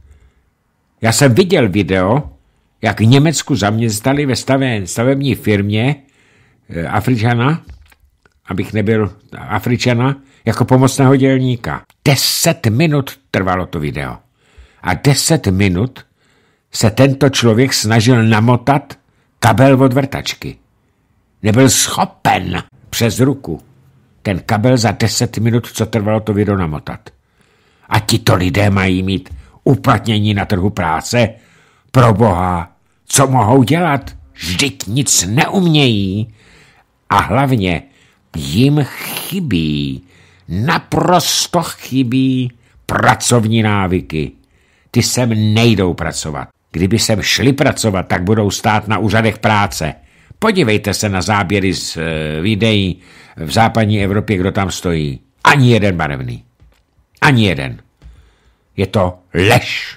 Já jsem viděl video, jak v Německu zaměstnali ve stave, stavební firmě e, Afričana, abych nebyl Afričana, jako pomocného dělníka. Deset minut trvalo to video. A deset minut se tento člověk snažil namotat kabel od vrtačky. Nebyl schopen přes ruku ten kabel za deset minut, co trvalo to video, namotat. A tito lidé mají mít uplatnění na trhu práce? Proboha, co mohou dělat? Vždyť nic neumějí. A hlavně jim chybí, naprosto chybí pracovní návyky. Ty sem nejdou pracovat. Kdyby sem šli pracovat, tak budou stát na úřadech práce. Podívejte se na záběry z uh, videí v západní Evropě, kdo tam stojí. Ani jeden barevný. Ani jeden. Je to lež.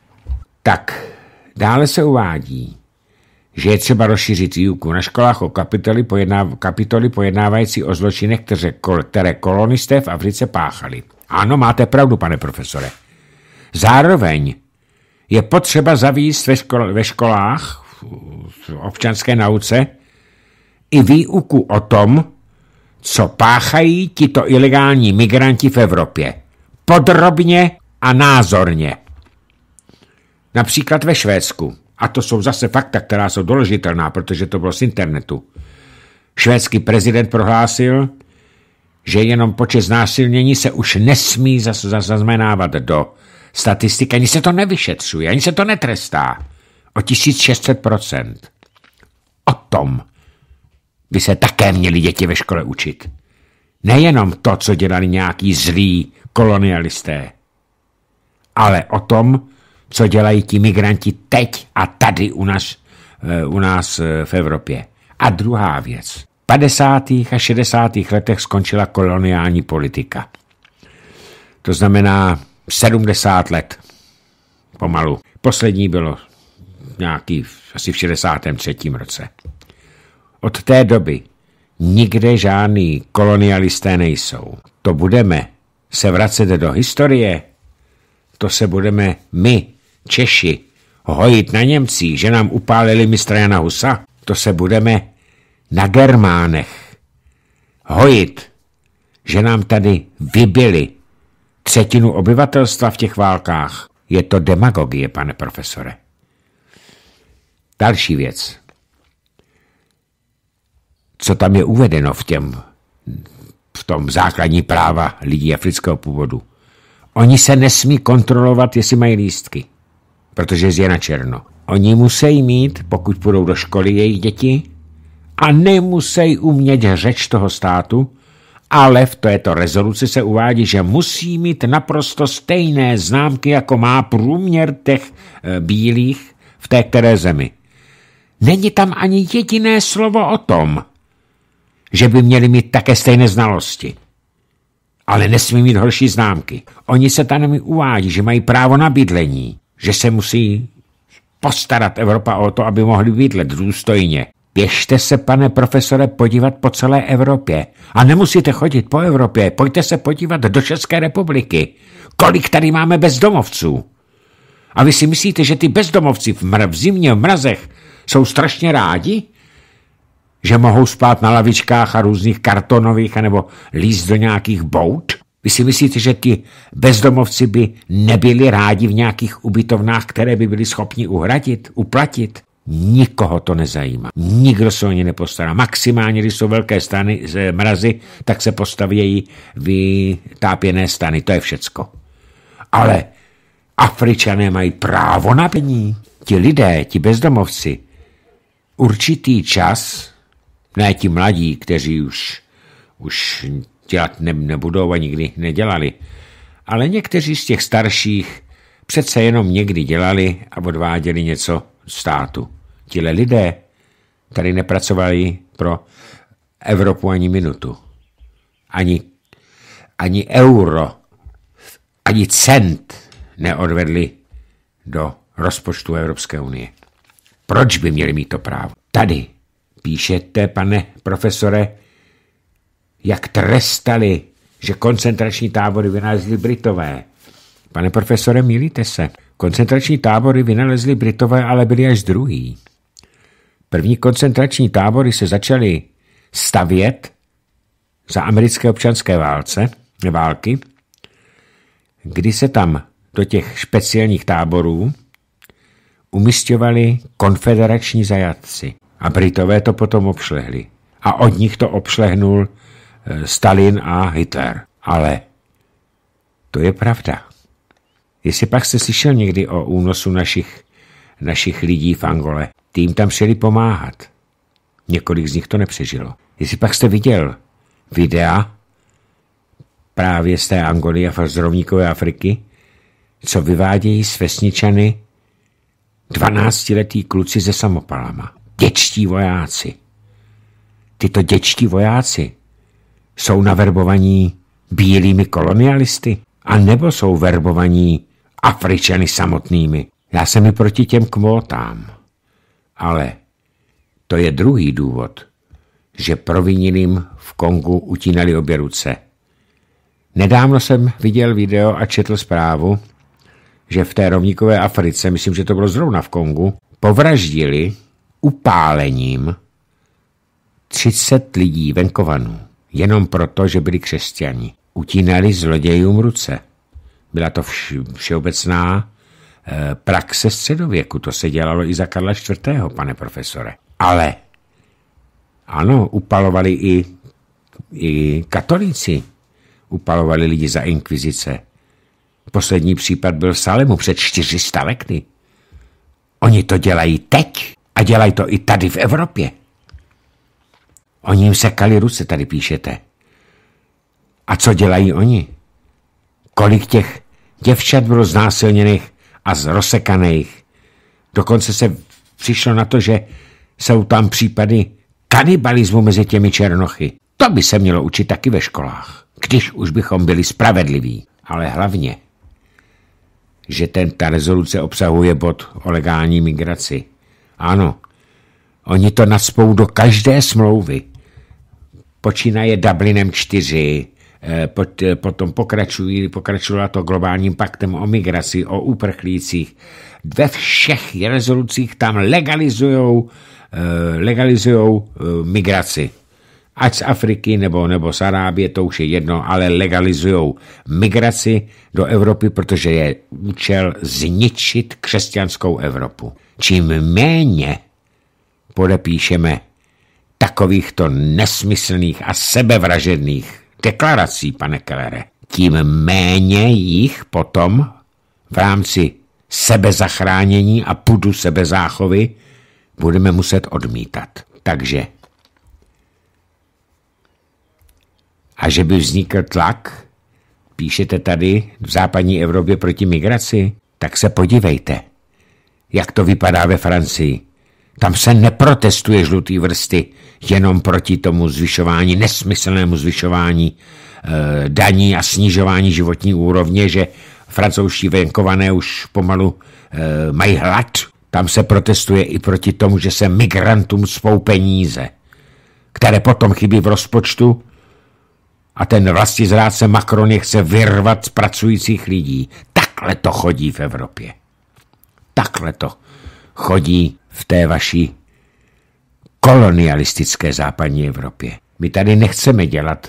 Tak, dále se uvádí, že je třeba rozšířit výuku na školách o kapitoly, pojednáv, kapitoly pojednávající o zločinech, které, které kolonisté v Africe páchali. Ano, máte pravdu, pane profesore. Zároveň je potřeba zavést ve, škol, ve školách v občanské nauce i výuku o tom, co páchají tito ilegální migranti v Evropě. Podrobně a názorně. Například ve Švédsku. A to jsou zase fakta, která jsou doložitelná, protože to bylo z internetu. Švédský prezident prohlásil, že jenom počet znásilnění se už nesmí zaznamenávat do statistik, ani se to nevyšetřuje, ani se to netrestá. O tisíc šest set procent. O tom by se také měli děti ve škole učit. Nejenom to, co dělali nějaký zlí kolonialisté, ale o tom, co dělají ti migranti teď a tady u nás, u nás v Evropě. A druhá věc. V padesátých a šedesátých letech skončila koloniální politika. To znamená sedmdesát let. Pomalu. Poslední bylo nějaký asi v šedesátém třetím roce. Od té doby nikde žádný kolonialisté nejsou. To budeme se vracet do historie. To se budeme my, Češi, hojit na Němcích, že nám upálili mistra Jana Husa. To se budeme na Germánech hojit, že nám tady vybili třetinu obyvatelstva v těch válkách. Je to demagogie, pane profesore. Další věc. co tam je uvedeno v, těm, v tom základní práva lidí afrického původu. Oni se nesmí kontrolovat, jestli mají lístky, protože je na černo. Oni musí mít, pokud půjdou do školy jejich děti, a nemusí umět řeč toho státu, ale v této rezoluci se uvádí, že musí mít naprosto stejné známky, jako má průměr těch e, bílých v té které zemi. Není tam ani jediné slovo o tom, že by měli mít také stejné znalosti. Ale nesmí mít horší známky. Oni se tam uvádí, že mají právo na bydlení, že se musí postarat Evropa o to, aby mohli bydlet důstojně. Běžte se, pane profesore, podívat po celé Evropě. A nemusíte chodit po Evropě, pojďte se podívat do České republiky. Kolik tady máme bezdomovců? A vy si myslíte, že ty bezdomovci v, mr- v zimě, v mrazech jsou strašně rádi? Že mohou spát na lavičkách a různých kartonových anebo líst do nějakých bout? Vy si myslíte, že ti bezdomovci by nebyli rádi v nějakých ubytovnách, které by byli schopni uhradit, uplatit? Nikoho to nezajímá. Nikdo se o ně nepostará. Maximálně, když jsou velké stany, mrazy, tak se postavějí vytápěné stany. To je všecko. Ale Afričané mají právo na bydlení. Ti lidé, ti bezdomovci, určitý čas, ne ti mladí, kteří už, už dělat ne, nebudou a nikdy nedělali, ale někteří z těch starších přece jenom někdy dělali a odváděli něco státu. Tile lidé tady nepracovali pro Evropu ani minutu. Ani, ani euro, ani cent neodvedli do rozpočtu Evropské unie. Proč by měli mít to právo? Tady píšete, pane profesore, jak trestali, že koncentrační tábory vynalezli Britové. Pane profesore, mýlíte se. Koncentrační tábory vynalezli Britové, ale byli až druhý. První koncentrační tábory se začaly stavět za americké občanské válce, války, kdy se tam do těch speciálních táborů umisťovali konfederační zajatci. A Britové to potom obšlehli. A od nich to obšlehnul Stalin a Hitler. Ale to je pravda. Jestli pak jste slyšel někdy o únosu našich, našich lidí v Angole, ty jim tam šli pomáhat. Několik z nich to nepřežilo. Jestli pak jste viděl videa právě z té Angoly a z rovníkové Afriky, co vyvádějí z vesničany dvanáctiletí kluci se samopalama. Děčtí vojáci. Tyto děčtí vojáci jsou naverbovaní bílými kolonialisty, a nebo jsou verbovaní Afričany samotnými. Já jsem i proti těm kvótám. Ale to je druhý důvod, že provinilým v Kongu utínali obě ruce. Nedávno jsem viděl video a četl zprávu, že v té rovníkové Africe, myslím, že to bylo zrovna v Kongu, povraždili upálením třicet lidí venkovanů, jenom proto, že byli křesťani. Utínali zlodějům ruce. Byla to vš- všeobecná e, praxe středověku. To se dělalo i za Karla čtvrtého., pane profesore. Ale ano, upalovali i, i katolíci. Upalovali lidi za inkvizice. Poslední případ byl v Salemu před čtyřmi sty lety. Oni to dělají teď a dělají to i tady v Evropě. Oni jim sekali ruce, tady píšete. A co dělají oni? Kolik těch děvčat bylo znásilněných a rozsekaných? Dokonce se přišlo na to, že jsou tam případy kanibalismu mezi těmi černochy. To by se mělo učit taky ve školách, když už bychom byli spravedliví. Ale hlavně, že ten, ta rezoluce obsahuje bod o legální migraci. Ano, oni to nacpou do každé smlouvy. Počínaje Dublinem čtyři, Pot, potom pokračují, pokračovala to globálním paktem o migraci, o uprchlících. Ve všech rezolucích tam legalizujou, legalizujou migraci. Ať z Afriky nebo, nebo z Arábie, to už je jedno, ale legalizujou migraci do Evropy, protože je účel zničit křesťanskou Evropu. Čím méně podepíšeme takovýchto nesmyslných a sebevražedných deklarací, pane Kellere, tím méně jich potom v rámci sebezachránění a pudu sebezáchovy budeme muset odmítat. Takže a že by vznikl tlak, píšete tady v západní Evropě proti migraci, tak se podívejte, jak to vypadá ve Francii. Tam se neprotestuje žlutý vrsty jenom proti tomu zvyšování, nesmyslnému zvyšování e, daní a snižování životní úrovně, že francouzští venkované už pomalu e, mají hlad. Tam se protestuje i proti tomu, že se migrantům spou peníze, které potom chybí v rozpočtu a ten vlastizrádce Macron je chce vyrvat z pracujících lidí. Takhle to chodí v Evropě. Takhle to chodí v té vaší kolonialistické západní Evropě. My tady nechceme dělat,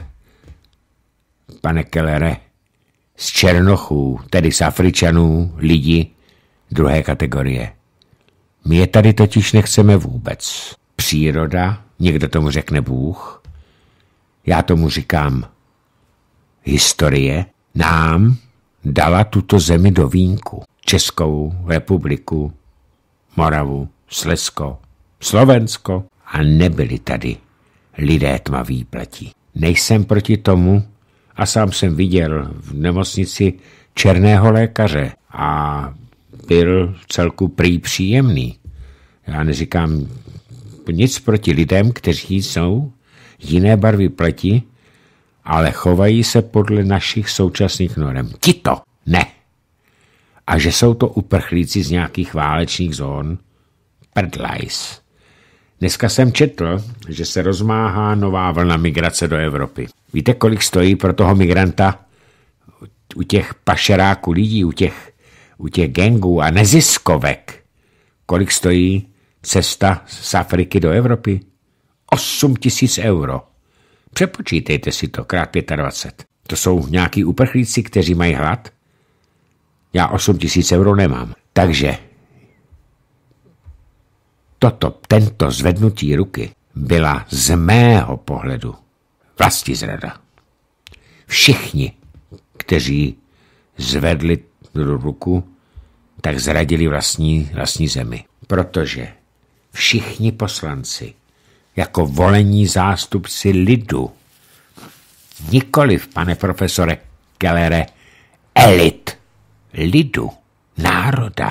pane Kellere, z Černochů, tedy z Afričanů, lidi druhé kategorie. My je tady totiž nechceme vůbec. Příroda, někdo tomu řekne Bůh, já tomu říkám historie, nám dala tuto zemi do vínku. Českou republiku, Moravu, Slezsko, Slovensko a nebyli tady lidé tmavý pleti. Nejsem proti tomu a sám jsem viděl v nemocnici černého lékaře a byl celku prý příjemný. Já neříkám nic proti lidem, kteří jsou jiné barvy pleti, ale chovají se podle našich současných norem. Tito ne. A že jsou to uprchlíci z nějakých válečných zón, prdlajs. Dneska jsem četl, že se rozmáhá nová vlna migrace do Evropy. Víte, kolik stojí pro toho migranta u těch pašeráků lidí, u těch, u těch gangů a neziskovek? Kolik stojí cesta z Afriky do Evropy? osm tisíc euro. Přepočítejte si to krát dvacet pět. To jsou nějaký uprchlíci, kteří mají hlad? Já osm tisíc euro nemám. Takže toto, tento zvednutí ruky byla z mého pohledu vlastizrada. Všichni, kteří zvedli ruku, tak zradili vlastní, vlastní zemi. Protože všichni poslanci jako volení zástupci lidu, nikoliv, pane profesore Kellere, elit, lidu, národa,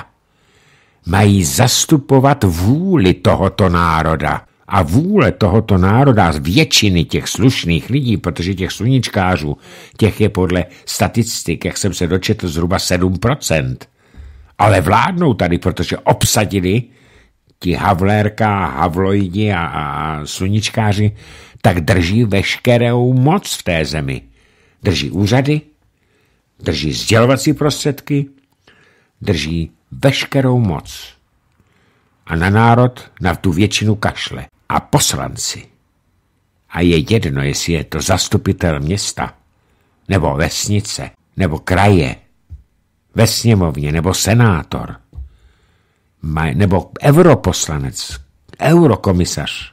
mají zastupovat vůli tohoto národa. A vůle tohoto národa z většiny těch slušných lidí, protože těch sluníčkářů, těch je podle statistik, jak jsem se dočetl, zhruba sedm procent. Ale vládnou tady, protože obsadili ti havlérka, havloidi a, a sluníčkáři, tak drží veškerou moc v té zemi. Drží úřady, drží sdělovací prostředky, drží veškerou moc. A na národ, na tu většinu kašle. A poslanci. A je jedno, jestli je to zastupitel města, nebo vesnice, nebo kraje, ve sněmovně, nebo senátor, maj, nebo europoslanec, eurokomisař,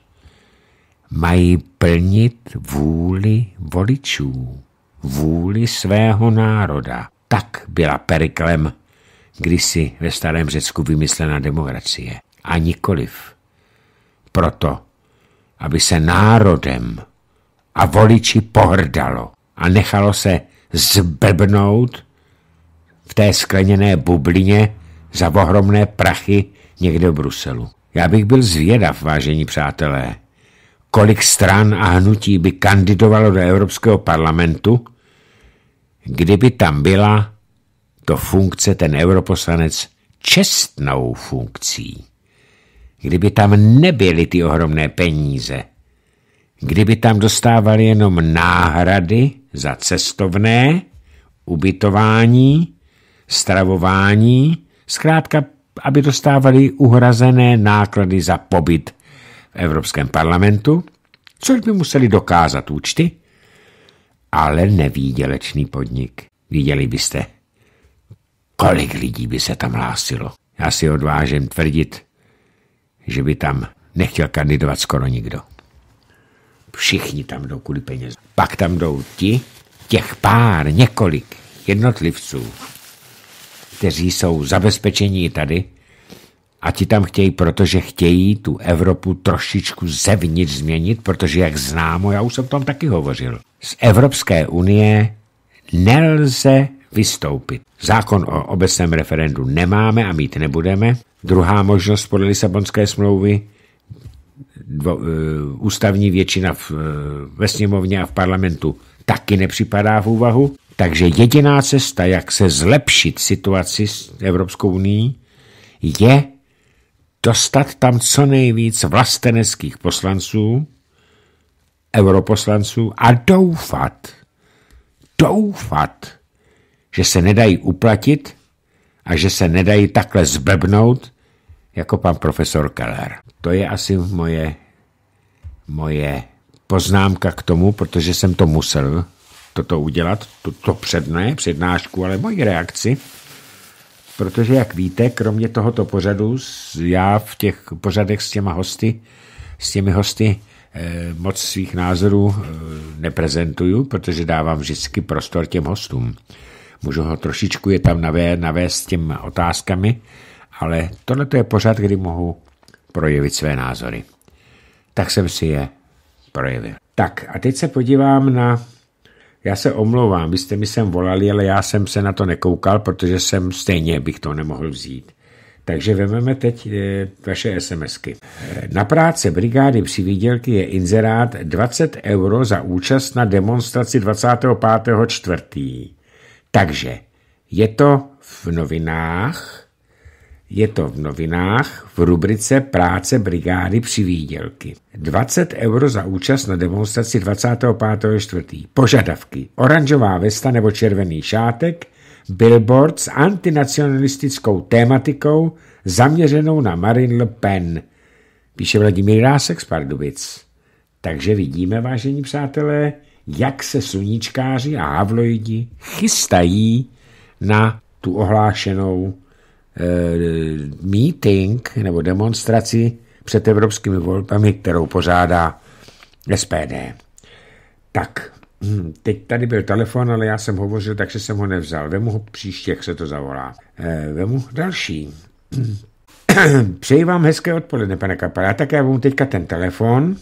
mají plnit vůli voličů, vůli svého národa. Tak byla Periklem kdysi ve starém Řecku vymyslená demokracie. A nikoliv proto, aby se národem a voliči pohrdalo a nechalo se zblbnout v té skleněné bublině za ohromné prachy někde v Bruselu. Já bych byl zvědav, vážení přátelé, kolik stran a hnutí by kandidovalo do Evropského parlamentu, kdyby tam byla to funkce, ten europoslanec, čestnou funkcí. Kdyby tam nebyly ty ohromné peníze, kdyby tam dostávali jenom náhrady za cestovné, ubytování, stravování, zkrátka, aby dostávali uhrazené náklady za pobyt v Evropském parlamentu, což by museli dokázat účty, ale nevýdělečný podnik. Viděli byste, kolik lidí by se tam hlásilo. Já si odvážím tvrdit, že by tam nechtěl kandidovat skoro nikdo. Všichni tam jdou kvůli peněz. Pak tam jdou ti, těch pár, několik jednotlivců, kteří jsou zabezpečení tady a ti tam chtějí, protože chtějí tu Evropu trošičku zevnitř změnit, protože jak známo, já už jsem o tom taky hovořil, z Evropské unie nelze vystoupit. Zákon o obecném referendu nemáme a mít nebudeme. Druhá možnost podle Lisabonské smlouvy, dvo, uh, ústavní většina v, uh, ve sněmovně a v parlamentu taky nepřipadá v úvahu. Takže jediná cesta, jak se zlepšit situaci s Evropskou unií, je dostat tam co nejvíc vlasteneckých poslanců, europoslanců a doufat, doufat, že se nedají uplatit a že se nedají takhle zblbnout, jako pan profesor Keller. To je asi moje, moje poznámka k tomu, protože jsem to musel toto udělat, to, to předné, přednášku, ale moji reakci, protože, jak víte, kromě tohoto pořadu, já v těch pořadech s těma hosty, s těmi hosty eh, moc svých názorů eh, neprezentuju, protože dávám vždycky prostor těm hostům. Můžu ho trošičku je tam navést, navést těm otázkami, ale tohle je pořad, kdy mohu projevit své názory. Tak jsem si je projevil. Tak a teď se podívám na... Já se omlouvám, vy jste mi sem volali, ale já jsem se na to nekoukal, protože jsem stejně bych to nemohl vzít. Takže vezmeme teď e, vaše SMSky. Na práce brigády Přivídělky je inzerát dvacet euro za účast na demonstraci dvacátého pátého čtvrtého Takže je to v novinách, je to v novinách v rubrice Práce brigády Přivídělky. dvacet euro za účast na demonstraci dvacátého pátého čtvrtého Požadavky. Oranžová vesta nebo červený šátek, billboard s antinacionalistickou tématikou zaměřenou na Marine Le Pen. Píše Vladimír Rásek z Pardubic. Takže vidíme, vážení přátelé, jak se sluníčkáři a havloidi chystají na tu ohlášenou meeting nebo demonstraci před evropskými volbami, kterou pořádá S P D. Tak, teď tady byl telefon, ale já jsem hovořil, takže jsem ho nevzal. Vemu ho příště, jak se to zavolá. Vemu další. Přeji vám hezké odpoledne, pane Kapale. Já také vemu teďka ten telefon.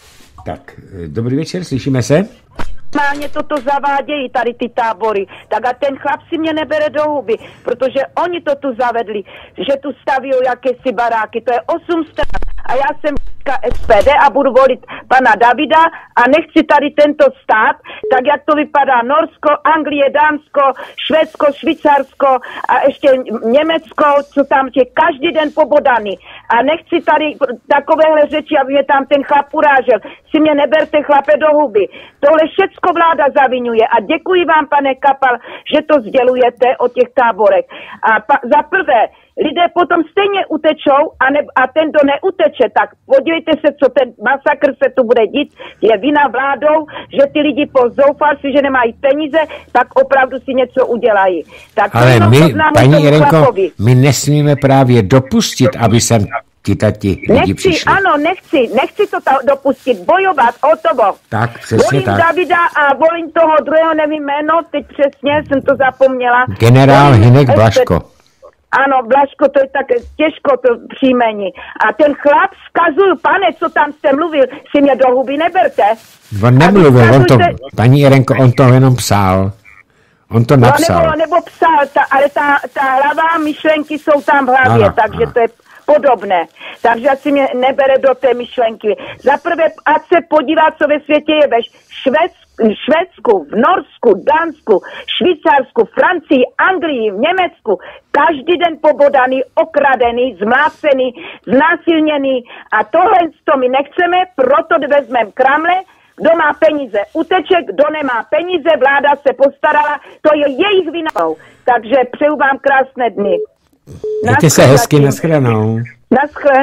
Tak, dobrý večer, slyšíme se? Normálně toto zavádějí tady ty tábory, tak a ten chlap si mě nebere do huby, protože oni to tu zavedli, že tu staví jakési baráky, to je osm stran a já jsem S P D a budu volit pana Davida a nechci tady tento stát, tak jak to vypadá Norsko, Anglie, Dánsko, Švédsko, Švýcarsko a ještě Německo, co tam je každý den pobodaný. A nechci tady takovéhle řeči, aby mě tam ten chlap urážel. Si mě neberte, chlape, do huby. Tohle všecko vláda zavinuje a děkuji vám, pane Kapal, že to sdělujete o těch táborech. A pa, za prvé, lidé potom stejně utečou a, ne, a ten, kdo neuteče, tak podívejte se, co ten masakr se tu bude dít, je vina vládou, že ty lidi po zoufalství, že nemají peníze, tak opravdu si něco udělají. Tak ale my, paní Jirenko, my nesmíme právě dopustit, aby sem ti tati lidi nechci, přišli. Ano, nechci, nechci to ta, dopustit, bojovat o to. Tak, přesně volím tak. Davida a volím toho druhého, nevím jméno, teď přesně jsem to zapomněla. Generál Hynek Blažko. Ano, Blažko, to je tak těžko to příjmení. A ten chlap vzkazuju, pane, co tam jste mluvil, si mě do huby neberte. On nemluvil, on to, paní Jirenko, on to jenom psal. On to napsal. No, nebo, nebo psal, ta, ale ta, ta hlava, myšlenky jsou tam v hlavě, ano, takže ano. To je podobné. Takže si mě nebere do té myšlenky. Za prvé, ať se podívá, co ve světě je ve Švédsku, Švédsku, v Norsku, Dánsku, Švýcarsku, Francii, Anglii, v Německu. Každý den pobodaný, okradený, zmlácený, znásilněný. A tohle to my nechceme, proto vezmeme kramle. Kdo má peníze uteče, kdo nemá peníze, vláda se postarala, to je jejich vinou. Takže přeju vám krásné dny. Mějte se hezky, nashledanou. Naschle.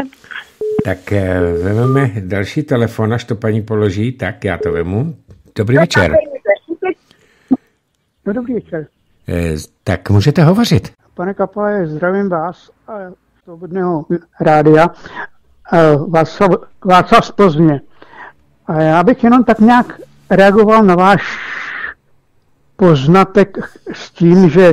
Tak eh, vezmeme další telefon, až to paní položí, tak já to vemu. Dobrý večer. No, dobrý večer. Eh, tak můžete hovořit. Pane Kapale, zdravím vás a Svobodného rádia. Václav, Václav z Plzně. A já bych jenom tak nějak reagoval na váš poznatek s tím, že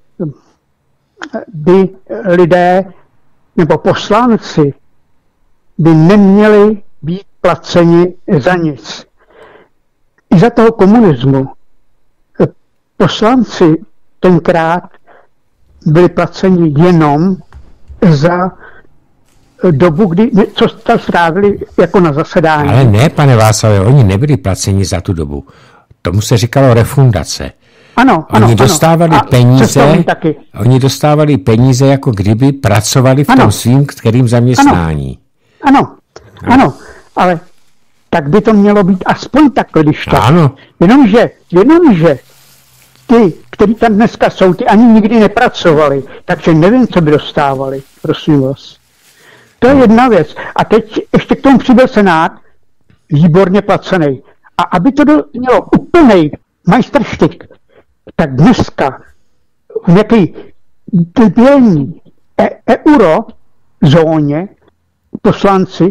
by lidé nebo poslanci by neměli být placeni za nic. I za toho komunismu poslanci tenkrát byli placeni jenom za dobu, kdy co jste strávili jako na zasedání. Ale ne, pane Václavě, oni nebyli placeni za tu dobu. Tomu se říkalo refundace. Ano, oni ano, dostávali ano. peníze, oni dostávali peníze, jako kdyby pracovali v ano. tom svým kterým zaměstnání. Ano, ano, ano, ale tak by to mělo být aspoň takhle, když tak. Ano. Jenomže, jenomže ty, kteří tam dneska jsou, ty ani nikdy nepracovali, takže nevím, co by dostávali, prosím vás. To je jedna věc. A teď ještě k tomu přibyl Senát, výborně placený. A aby to do, mělo úplnej majstrštyk, tak dneska v nějaké debilní e- eurozóně poslanci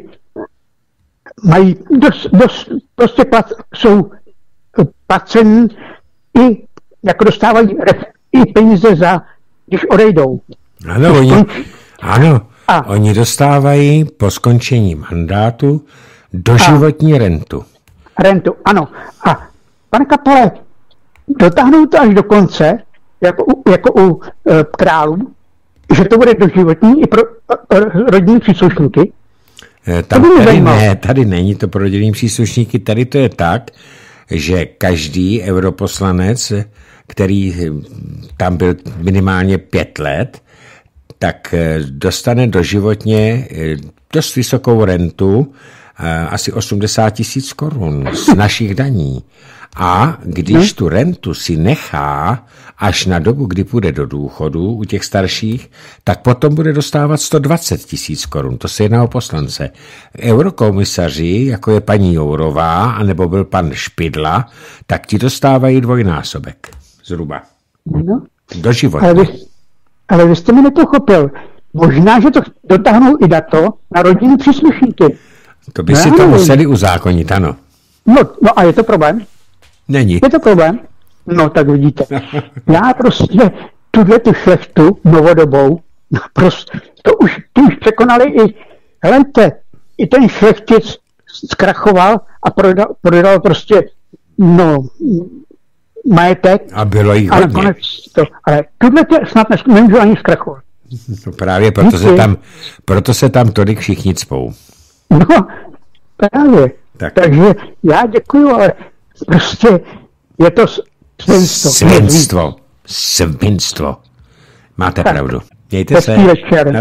mají dost, dost prostě plac, jsou placení i jako dostávají ref, i peníze za, když odejdou. Ano, oni, ano. A. Oni dostávají po skončení mandátu doživotní a. rentu. Rentu, ano. A pane Kapale, dotáhnou to až do konce, jako u, jako u e, králů, že to bude doživotní i pro e, rodinní příslušníky. E, tam, tady, ne, tady není to pro rodinní příslušníky, tady to je tak, že každý europoslanec, který tam byl minimálně pět let, tak dostane doživotně dost vysokou rentu, asi osmdesát tisíc korun z našich daní. A když tu rentu si nechá až na dobu, kdy půjde do důchodu u těch starších, tak potom bude dostávat sto dvacet tisíc korun. To se jedná o poslance. Eurokomisaři, jako je paní Jourová, anebo byl pan Špidla, tak ti dostávají dvojnásobek. Zhruba. No. Doživotně. Ale vy, ale vy jste mi nepochopil. Možná, že to dotáhnou i na to, na rodinní příslušníky. To by no, si to museli uzákonit, ano. No, no a je to problém? Není. Je to problém? No tak vidíte. Já prostě tuhle tu šlechtu novodobou, no prostě, to už, to už překonali i, helejte, i ten šlechtic zkrachoval a prodal, prodal prostě, no, majetek. A bylo jich hodně. Ale, to, ale tuhle tě snad nemůžu ani zkrachovat. No právě proto se, tam, proto se tam tolik všichni cpou. No, právě. Tak. Takže já děkuju, ale prostě je to svinstvo. Svinstvo. Svinstvo. Máte tak. pravdu. Mějte se. Večer.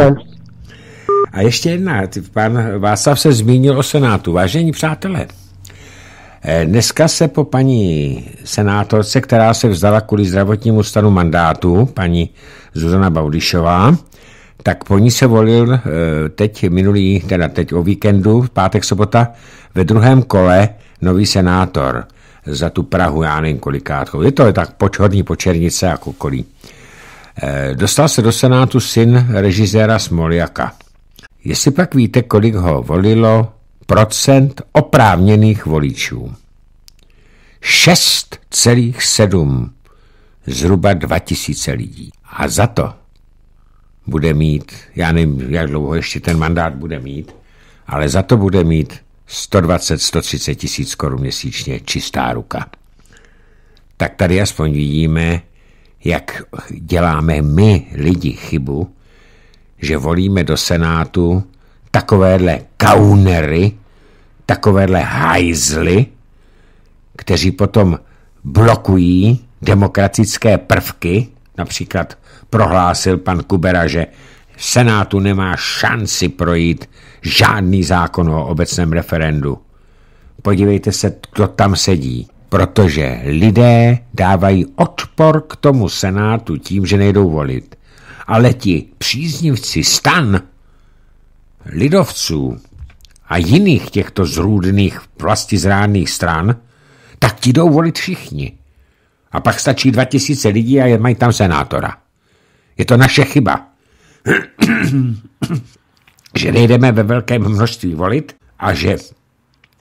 A ještě jedna. Pan Václav se zmínil o Senátu. Vážení přátelé, dneska se po paní senátorce, která se vzdala kvůli zdravotnímu stanu mandátu, paní Zuzana Baudyšová, tak po ní se volil teď minulý, teda teď o víkendu, v pátek, sobota, ve druhém kole nový senátor za tu Prahu, já nevím kolikátkou. Je to tak počorní počernice a kokolí. Dostal se do Senátu syn režiséra Smoljaka. Jestli pak víte, kolik ho volilo procent oprávněných voličů? šest celá sedm, zhruba dva tisíce lidí. A za to bude mít, já nevím, jak dlouho ještě ten mandát bude mít, ale za to bude mít sto dvacet až sto třicet tisíc korun měsíčně čistá ruka. Tak tady aspoň vidíme, jak děláme my lidi chybu, že volíme do Senátu takovéhle kaunery, takovéhle hajzly, kteří potom blokují demokratické prvky. Například prohlásil pan Kubera, že v Senátu nemá šanci projít žádný zákon o obecném referendu. Podívejte se, kdo tam sedí. Protože lidé dávají odpor k tomu Senátu tím, že nejdou volit. Ale ti příznivci stan, lidovců a jiných těchto zrůdných vlastizrádných stran, tak ti jdou volit všichni. A pak stačí dva tisíce lidí a mají tam senátora. Je to naše chyba. Že nejdeme ve velkém množství volit a že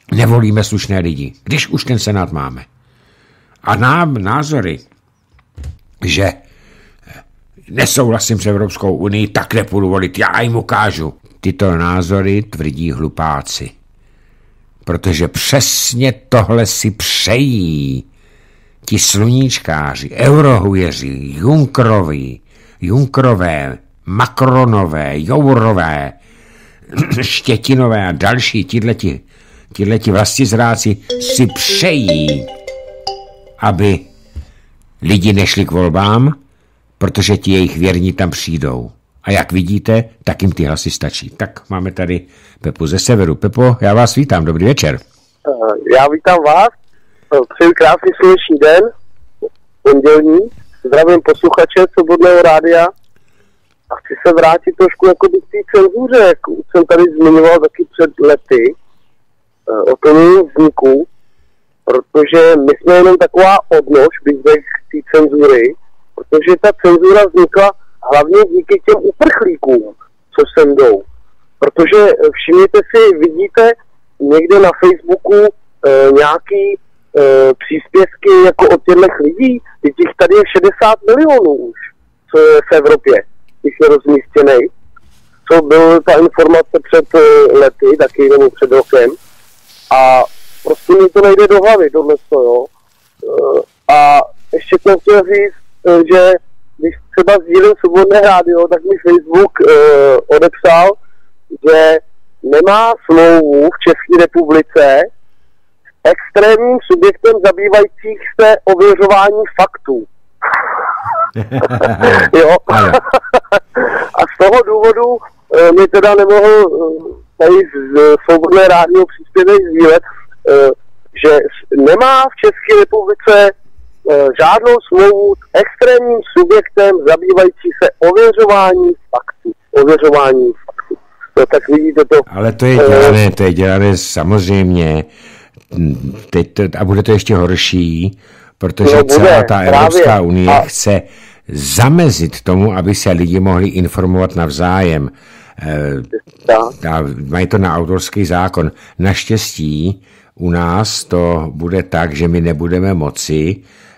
nevolíme slušné lidi, když už ten senát máme. A nám názory, že nesouhlasím s Evropskou unii, tak nepůjdu volit, já jim ukážu. Tyto názory tvrdí hlupáci. Protože přesně tohle si přejí ti sluníčkáři, eurohujeři, Junckerovi, Junckerové, Macronové, Jourové, Štětinové a další, tihleti, tihleti vlastizráci si přejí, aby lidi nešli k volbám, protože ti jejich věrní tam přijdou. A jak vidíte, tak jim ty hlasy stačí. Tak máme tady Pepu ze severu. Pepo, já vás vítám, dobrý večer. Já vítám vás, přeji krásný sluneční den, pondělní, zdravím posluchače Svobodného rádia a chci se vrátit trošku jako k té cenzuře, jak jsem tady zmiňoval taky před lety, o tom jejím vzniku, protože my jsme jenom taková odnož, bych řekl, té cenzury, protože ta cenzura vznikla hlavně díky těm uprchlíkům, co sem jdou. Protože všimněte si, vidíte někde na Facebooku e, nějaký e, příspěvky jako od těchto lidí, těch tady je šedesát milionů už, co je v Evropě, těch je rozmístěnej. Co byla ta informace před e, lety, taky jenom před rokem. A prostě mi to nejde do hlavy, tohle jo. E, a ještě jsem chtěl říct, e, že když třeba sdílím Svobodné rádio, tak mi Facebook e, odepsal, že nemá smlouvu v České republice s extrémním subjektem zabývajících se ověřování faktů. Jo. A z toho důvodu e, mi teda nemohl e, tady z Svobodné rádio příspěvek sdílet, e, že nemá v České republice žádnou smlouvu s extrémním subjektem zabývající se ověřování faktů. Ověřování faktů. No, tak vidíte to. Ale to je dělané, to je dělané samozřejmě. Teď to, a bude to ještě horší, protože no, bude, celá ta Evropská právě. unie a... chce zamezit tomu, aby se lidi mohli informovat navzájem. E, mají to na autorský zákon. Naštěstí u nás to bude tak, že my nebudeme moci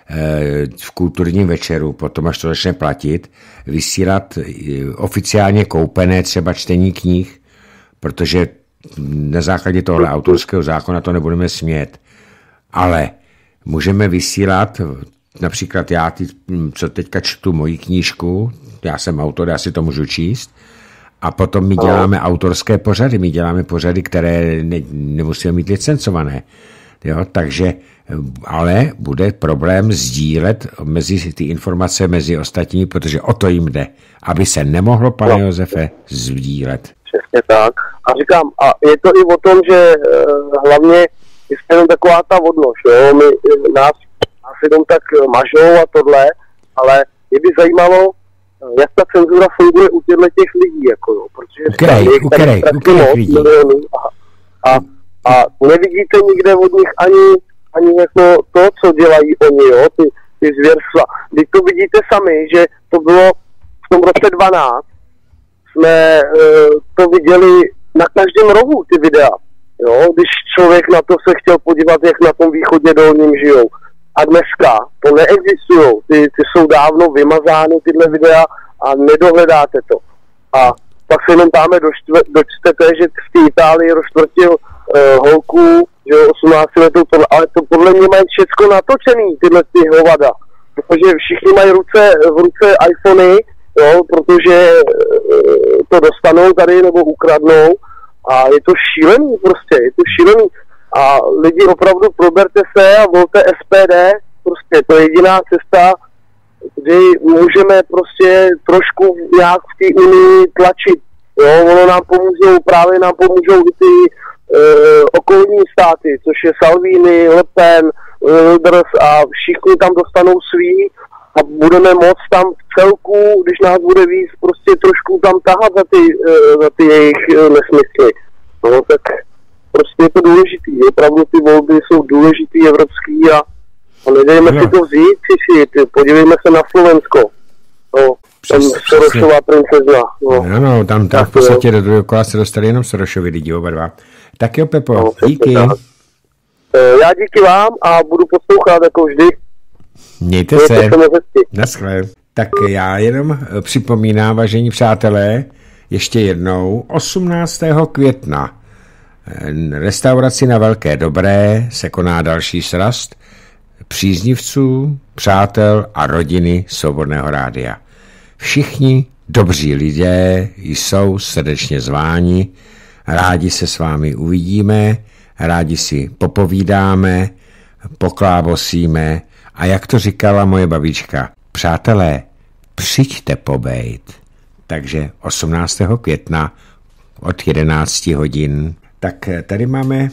v kulturním večeru, potom až to začne platit, vysílat oficiálně koupené třeba čtení knih, protože na základě tohle autorského zákona to nebudeme smět. Ale můžeme vysílat, například já, co teďka čtu moji knížku, já jsem autor, já si to můžu číst, a potom my děláme autorské pořady, my děláme pořady, které ne, nemusíme mít licencované. Jo, takže, ale bude problém sdílet mezi ty informace mezi ostatními, protože o to jim jde, aby se nemohlo, pane no. Josefe, sdílet. Přesně tak. A říkám, a je to i o tom, že uh, hlavně je jenom taková ta odnož, jo, my nás, nás jenom tak mažou a tohle, ale mě by zajímalo, jak ta cenzura funguje u těchto těch lidí, jako jo, protože ukrej, ukrej, ukrej lidí. A, a A nevidíte nikde od nich ani, ani jako to, co dělají oni, jo, ty, ty zvěrstva. Když to vidíte sami, že to bylo v tom roce dvanáct, jsme e, to viděli na každém rohu, ty videa. Jo, když člověk na to se chtěl podívat, jak na tom východě dolním žijou. A dneska to neexistují, ty, ty jsou dávno vymazány, tyhle videa, a nedohledáte to. A pak se jenom dáme dočtete, že v té Itálii rozčtvrtil uh, holku, že osmnáct letou, ale to podle mě mají všechno natočený, tyhle ty hovada. Protože všichni mají ruce, v ruce iPhony, jo, protože uh, to dostanou tady nebo ukradnou a je to šílený prostě, je to šílený. A lidi opravdu proberte se a volte S P D, prostě to je jediná cesta, kdy můžeme prostě trošku nějak v té unii tlačit. Jo, ono nám pomůžou, právě nám pomůžou i ty e, okolní státy, což je Salvini, Le Pen, Wilders a všichni tam dostanou svý a budeme moct tam v celku, když nás bude víc, prostě trošku tam tahat za ty, e, za ty jejich e, nesmysly. No tak prostě je to důležitý, opravdu ty volby jsou důležitý evropský a, a nedejme no. si to vzít, si, podívejme se na Slovensko. No. Tam Sorosová princezna. No. Ano, tam, tam v podstatě do druhého kola se dostali jenom Sorošovi lidi, oba dva. Tak jo, Pepo, no, díky. Tak. Já díky vám a budu poslouchat jako vždy. Mějte se. Naschle. Tak já jenom připomínám, vážení přátelé, ještě jednou, osmnáctého května restauraci Na Velké Dobré se koná další srast příznivců, přátel a rodiny Svobodného rádia. Všichni dobří lidé jsou srdečně zváni, rádi se s vámi uvidíme, rádi si popovídáme, poklábosíme a jak to říkala moje babička, přátelé, přijďte pobejt. Takže osmnáctého května od jedenácti hodin. Tak tady máme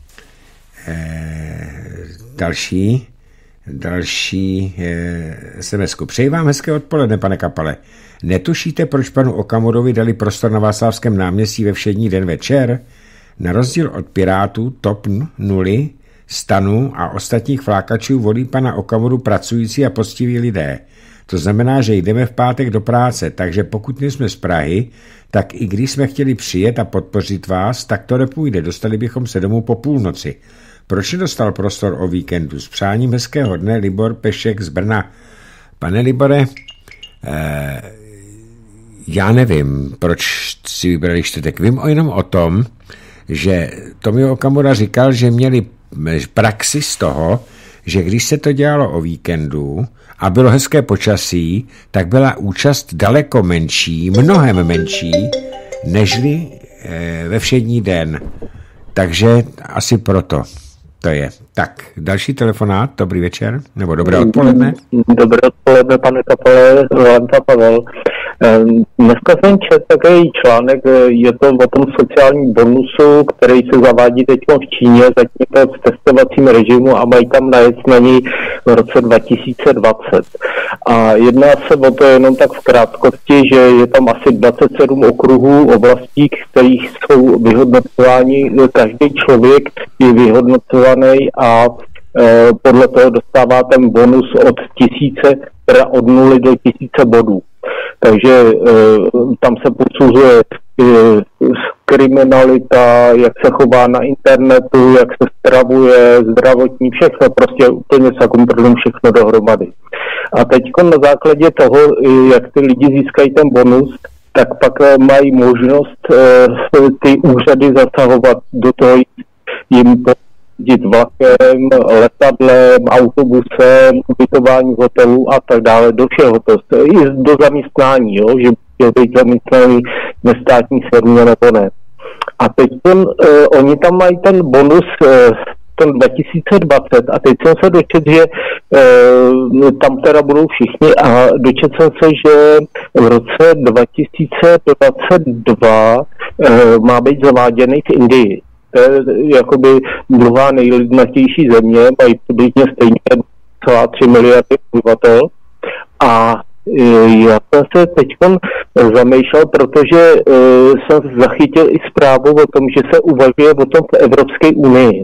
eh, další, další eh, es em esku. Přeji vám hezké odpoledne, pane Kapale. Netušíte, proč panu Okamurovi dali prostor na Václavském náměstí ve všední den večer? Na rozdíl od Pirátů, TOP nuly, STANu a ostatních flákačů volí pana Okamuru pracující a poctiví lidé. To znamená, že jdeme v pátek do práce, takže pokud nejsme z Prahy, tak i když jsme chtěli přijet a podpořit vás, tak to nepůjde, dostali bychom se domů po půlnoci. Proč nedostal prostor o víkendu? S přáním hezkého dne, Libor Pešek z Brna. Pane Libore, eh, já nevím, proč si vybrali čtvrtek. Vím jenom o tom, že Tomio Okamura říkal, že měli praxi z toho, že když se to dělalo o víkendu a bylo hezké počasí, tak byla účast daleko menší, mnohem menší, nežli e, ve všední den. Takže asi proto to je. Tak, další telefonát, dobrý večer, nebo dobré odpoledne. Dobré odpoledne, pane Kapale, Valenta Pavel. Dneska jsem četl takový článek, je to o tom sociálním bonusu, který se zavádí teď v Číně, zatím to v testovacím režimu a mají tam najet na ní v roce dva tisíce dvacet. A jedná se o to jenom tak v krátkosti, že je tam asi dvacet sedm okruhů oblastí, kterých jsou vyhodnocováni, každý člověk je vyhodnocovaný a e, podle toho dostává ten bonus od tisíce, teda od nuly do tisíce bodů. Takže e, tam se posuzuje e, kriminalita, jak se chová na internetu, jak se stravuje, zdravotní, všechno, prostě úplně se kontroluje všechno dohromady. A teď na základě toho, jak ty lidi získají ten bonus, tak pak mají možnost e, ty úřady zasahovat do toho, jim jezdit vlakem, letadlem, autobusem, ubytování hotelu a tak dále, do všeho to, i do zaměstnání, jo, že je být zaměstnaný ve státní firmě nebo ne. A teď ten, uh, oni tam mají ten bonus uh, ten dva tisíce dvacet a teď jsem se dočet, že uh, tam teda budou všichni a dočet jsem se, že v roce dva tisíce dvacet dva uh, má být zaváděný v Indii. To je jakoby druhá nejlidnatější země, mají přibližně stejně celá tři miliardy obyvatel. A já jsem se teď zamýšlel, protože jsem zachytil i zprávu o tom, že se uvažuje o tom v Evropské unii.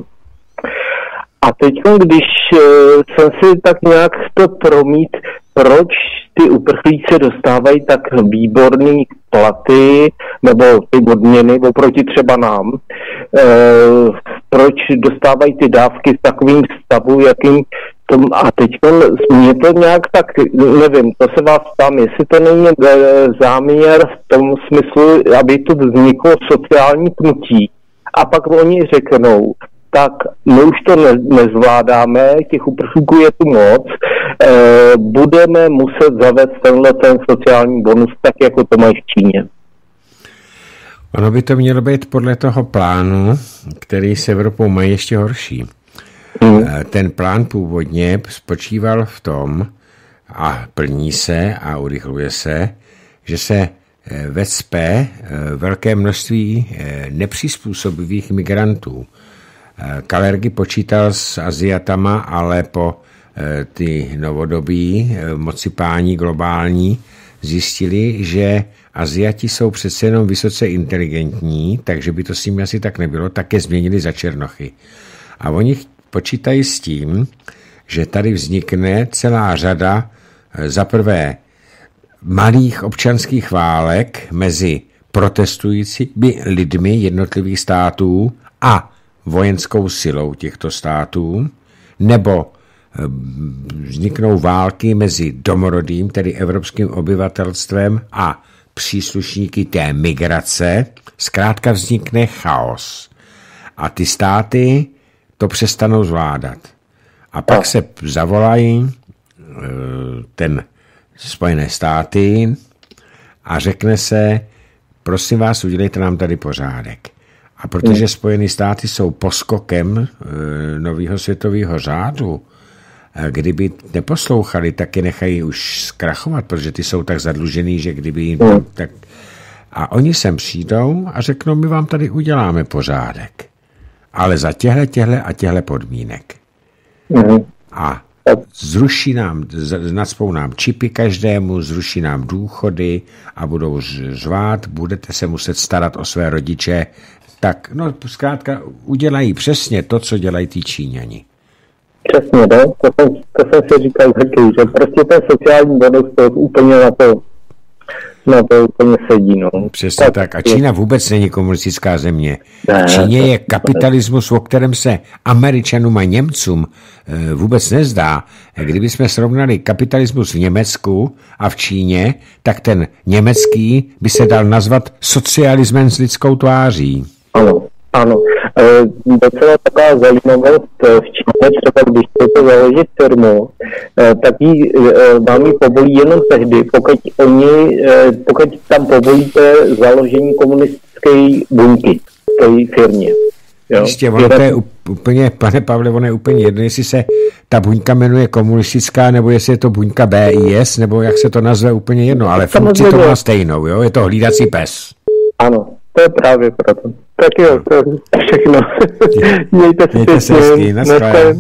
A teď, když jsem si tak nějak to promít, proč ty uprchlíci dostávají tak výborný platy nebo ty odměny oproti třeba nám, e, proč dostávají ty dávky v takovým stavu, jakým tom, a teď mě to nějak tak, nevím, to se vás ptám, jestli to není záměr v tom smyslu, aby tu vzniklo sociální pnutí a pak oni řeknou, tak my už to ne, nezvládáme, těch uprchlíků je tu moc, e, budeme muset zavést tenhle ten sociální bonus tak, jako to mají v Číně. Ono by to mělo být podle toho plánu, který s Evropou mají ještě horší. Mm. Ten plán původně spočíval v tom, a plní se a urychluje se, že se vecpe velké množství nepřizpůsobivých migrantů. Kalergi počítal s Aziatama, ale po ty novodobí mocipání globální zjistili, že Aziati jsou přece jenom vysoce inteligentní, takže by to s nimi asi tak nebylo, také změnili za černochy. A oni počítají s tím, že tady vznikne celá řada za prvé malých občanských válek mezi protestujícími lidmi jednotlivých států a vojenskou silou těchto států, nebo vzniknou války mezi domorodým, tedy evropským obyvatelstvem a příslušníky té migrace, zkrátka vznikne chaos. A ty státy to přestanou zvládat. A pak se zavolají ten Spojené státy a řekne se, prosím vás, udělejte nám tady pořádek. A protože Spojené státy jsou poskokem nového světového řádu, kdyby neposlouchali, tak je nechají už zkrachovat, protože ty jsou tak zadlužený, že kdyby jim tak... A oni sem přijdou a řeknou, my vám tady uděláme pořádek. Ale za těhle, těhle a těhle podmínek. A zruší nám, nacpou nám čipy každému, zruší nám důchody a budou řvát, budete se muset starat o své rodiče. Tak, no, zkrátka, udělají přesně to, co dělají ty Číňani. Přesně, no, to jsem, to jsem si říkal taky, že prostě ten sociální bonus to úplně na to, na to úplně sedí, no. Přesně tak, tak. A Čína vůbec není komunistická země. Ne, Číně je kapitalismus, o kterém se Američanům a Němcům vůbec nezdá. Kdybychom srovnali kapitalismus v Německu a v Číně, tak ten německý by se dal nazvat socialismem s lidskou tváří. Ano, ano. E, docela taková zajímavost v Číně, třeba když chcete založit firmu, e, tak jí, e, vám ji povolí jenom tehdy, pokud, oni, e, pokud tam povolíte založení komunistické buňky v té firmě. Jo? Jistě, ono to je úplně, pane Pavle, ono je úplně jedno, jestli se ta buňka jmenuje komunistická, nebo jestli je to buňka B I S, nebo jak se to nazve, úplně jedno, ale funkci to má stejnou, jo? Je to hlídací pes. Ano, to je právě proto. Tak jo, to je všechno. Mějte se Mějte se hezky, naschle.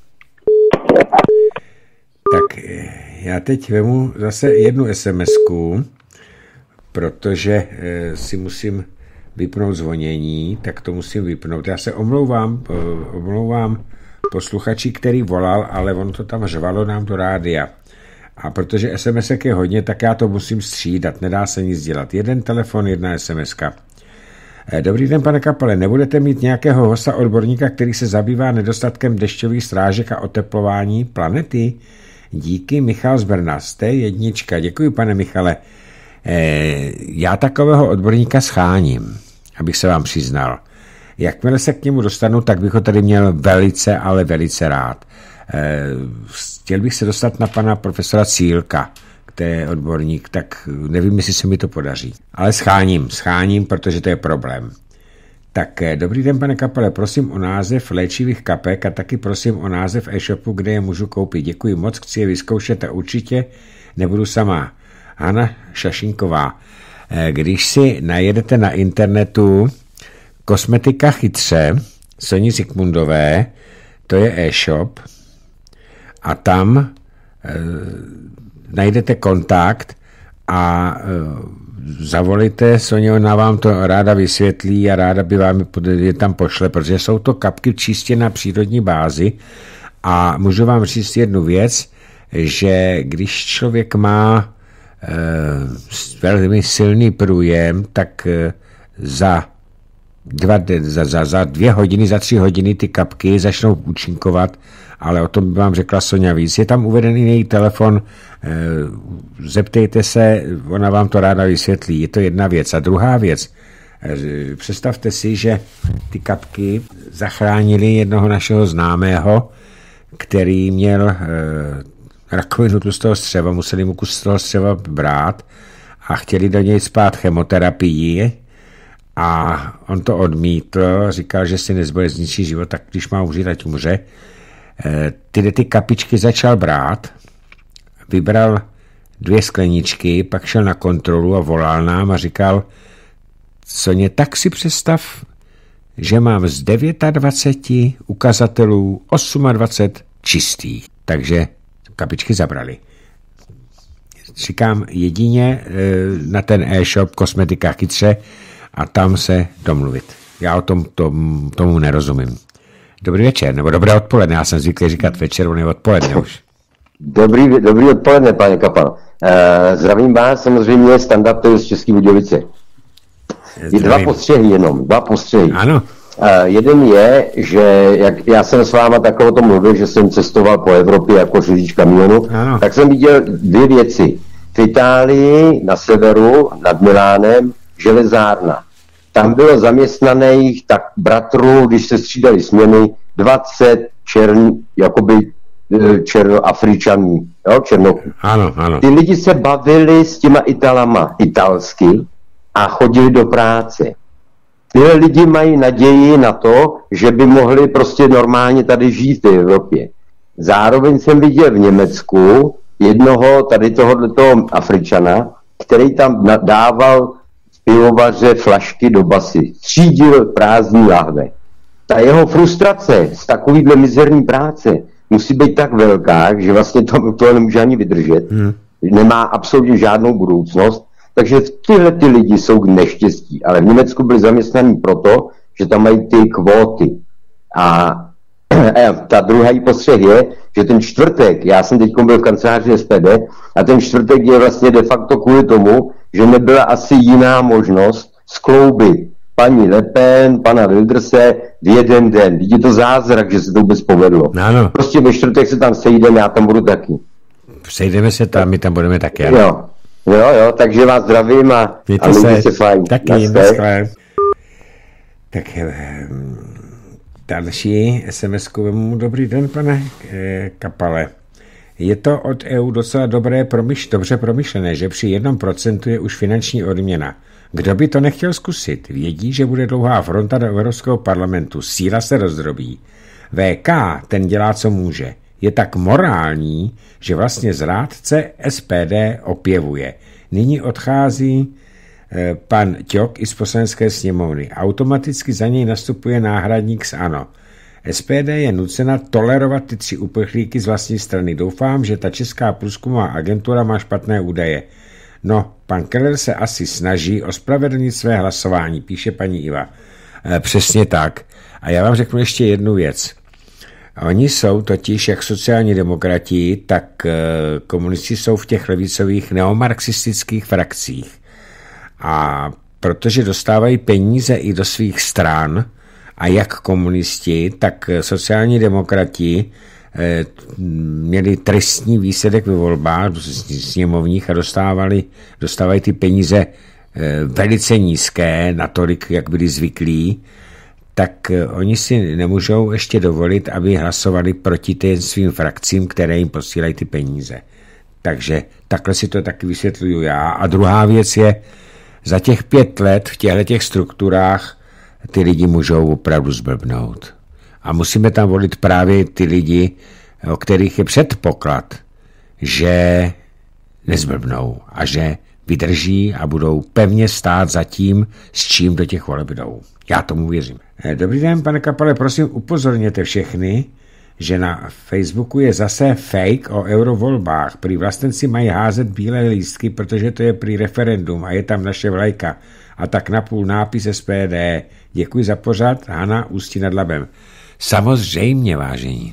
Tak já teď vemu zase jednu SMSku, protože si musím vypnout zvonění, tak to musím vypnout. Já se omlouvám, omlouvám posluchači, který volal, ale on to tam řvalo nám do rádia. A protože SMSek je hodně, tak já to musím střídat, nedá se nic dělat. Jeden telefon, jedna SMSka. Dobrý den, pane Kapale, nebudete mít nějakého hosta odborníka, který se zabývá nedostatkem dešťových srážek a oteplování planety? Díky, Michal z Brna, jste jednička. Děkuji, pane Michale. Já takového odborníka scháním, abych se vám přiznal. Jakmile se k němu dostanu, tak bych ho tady měl velice, ale velice rád. Chtěl bych se dostat na pana profesora Cílka, který je odborník, tak nevím, jestli se mi to podaří. Ale scháním, scháním, protože to je problém. Tak dobrý den, pane Kapele, prosím o název léčivých kapek a taky prosím o název e-shopu, kde je můžu koupit. Děkuji moc, chci je vyzkoušet a určitě nebudu sama. Hana Šašinková. Když si najedete na internetu Kosmetika chytře Soni Zikmundové, to je e-shop, a tam e, najdete kontakt a e, zavolíte Soně, ona vám to ráda vysvětlí a ráda by vám je tam pošle, protože jsou to kapky čistě na přírodní bázi a můžu vám říct jednu věc, že když člověk má e, velmi silný průjem, tak e, za Dva, za, za, za dvě hodiny, za tři hodiny ty kapky začnou účinkovat, ale o tom by vám řekla Soňa víc. Je tam uvedený její telefon, e, zeptejte se, ona vám to ráda vysvětlí. Je to jedna věc. A druhá věc, e, představte si, že ty kapky zachránili jednoho našeho známého, který měl e, rakovinu tlustého střeva, museli mu kus toho střeva brát a chtěli do něj spát chemoterapii. A on to odmítl, říkal, že si nezbude zničit život, tak když má umřít, ať umře. Tyhle ty kapičky začal brát, vybral dvě skleničky, pak šel na kontrolu a volal nám a říkal, Soně, tak si představ, že mám z dvacet devět ukazatelů dvacet osm čistých. Takže kapičky zabrali. Říkám jedině na ten e-shop Kosmetika chytře, a tam se domluvit. Já o tom tom, tomu nerozumím. Dobrý večer, nebo dobré odpoledne, já jsem zvyklý říkat večer, on je odpoledne už. Dobrý, dobrý odpoledne, pane Kapal. E, zdravím vás, samozřejmě stand-up z České Budějovice. Je dva postřehy jenom, dva postřehy. Ano. Uh, jeden je, že jak já jsem s váma tak o tom mluvil, že jsem cestoval po Evropě jako řidič kamionu, ano. Tak jsem viděl dvě věci. V Itálii na severu nad Milánem železárna. Tam bylo zaměstnaných tak bratrů, když se střídali směny, dvacet čern, jakoby černoafričanů, jo, černochů. Ano, ano. Ty lidi se bavili s těma Italama italsky a chodili do práce. Tyhle lidi mají naději na to, že by mohli prostě normálně tady žít v Evropě. Zároveň jsem viděl v Německu jednoho tady tohoto Afričana, který tam dával v pivovaře flašky do basy. Střídil prázdný lahve. Ta jeho frustrace z takovýhle mizerní práce musí být tak velká, že vlastně to, to nemůže ani vydržet. Hmm. Nemá absolutně žádnou budoucnost. Takže tyhle ty lidi jsou k neštěstí. Ale v Německu byli zaměstnaní proto, že tam mají ty kvóty. A ta druhý postřeh je, že ten čtvrtek, já jsem teď byl v kanceláři S P D, a ten čtvrtek je vlastně de facto kvůli tomu, že nebyla asi jiná možnost skloubit paní Le Pen, pana Wilderse v jeden den. Vidíte to zázrak, že se to vůbec povedlo. Ano. Prostě ve čtvrtek se tam sejdeme, já tam budu taky. Sejdeme se tam, my tam budeme taky. Jo, jo, jo, takže vás zdravím a mějte a se, se fajn. Taky, naschle. Tak další es em esku. Dobrý den, pane Kapale. Je to od E U docela dobré promyš, dobře promyšlené, že při jednom procentu je už finanční odměna. Kdo by to nechtěl zkusit? Vědí, že bude dlouhá fronta do Evropského parlamentu. Síla se rozdrobí. V K ten dělá, co může. Je tak morální, že vlastně zrádce S P D opěvuje. Nyní odchází eh, pan Ťok i z poslanecké sněmovny. Automaticky za něj nastupuje náhradník z ANO. S P D je nucena tolerovat ty tři uprchlíky z vlastní strany. Doufám, že ta česká průzkumová agentura má špatné údaje. No, pan Keller se asi snaží ospravedlnit své hlasování, píše paní Iva. E, přesně tak. A já vám řeknu ještě jednu věc. Oni jsou totiž, jak sociální demokrati, tak e, komunisti jsou v těch levicových neomarxistických frakcích. A protože dostávají peníze i do svých stran, a jak komunisti, tak sociální demokrati eh, měli trestní výsledek ve volbách sněmovních a dostávali, dostávají ty peníze eh, velice nízké, natolik, jak byli zvyklí, tak eh, oni si nemůžou ještě dovolit, aby hlasovali proti těm svým frakcím, které jim posílají ty peníze. Takže takhle si to taky vysvětluju já. A druhá věc je, za těch pět let v těchto těch strukturách ty lidi můžou opravdu zblbnout. A musíme tam volit právě ty lidi, o kterých je předpoklad, že nezblbnou a že vydrží a budou pevně stát za tím, s čím do těch voleb jdou. Já tomu věřím. Dobrý den, pane Kapale, prosím upozorněte všechny, že na Facebooku je zase fake o eurovolbách. Prý vlastenci mají házet bílé lístky, protože to je prý referendum a je tam naše vlajka. A tak napůl nápis S P D. Děkuji za pořad, Hana, Ústí nad Labem. Samozřejmě, vážení.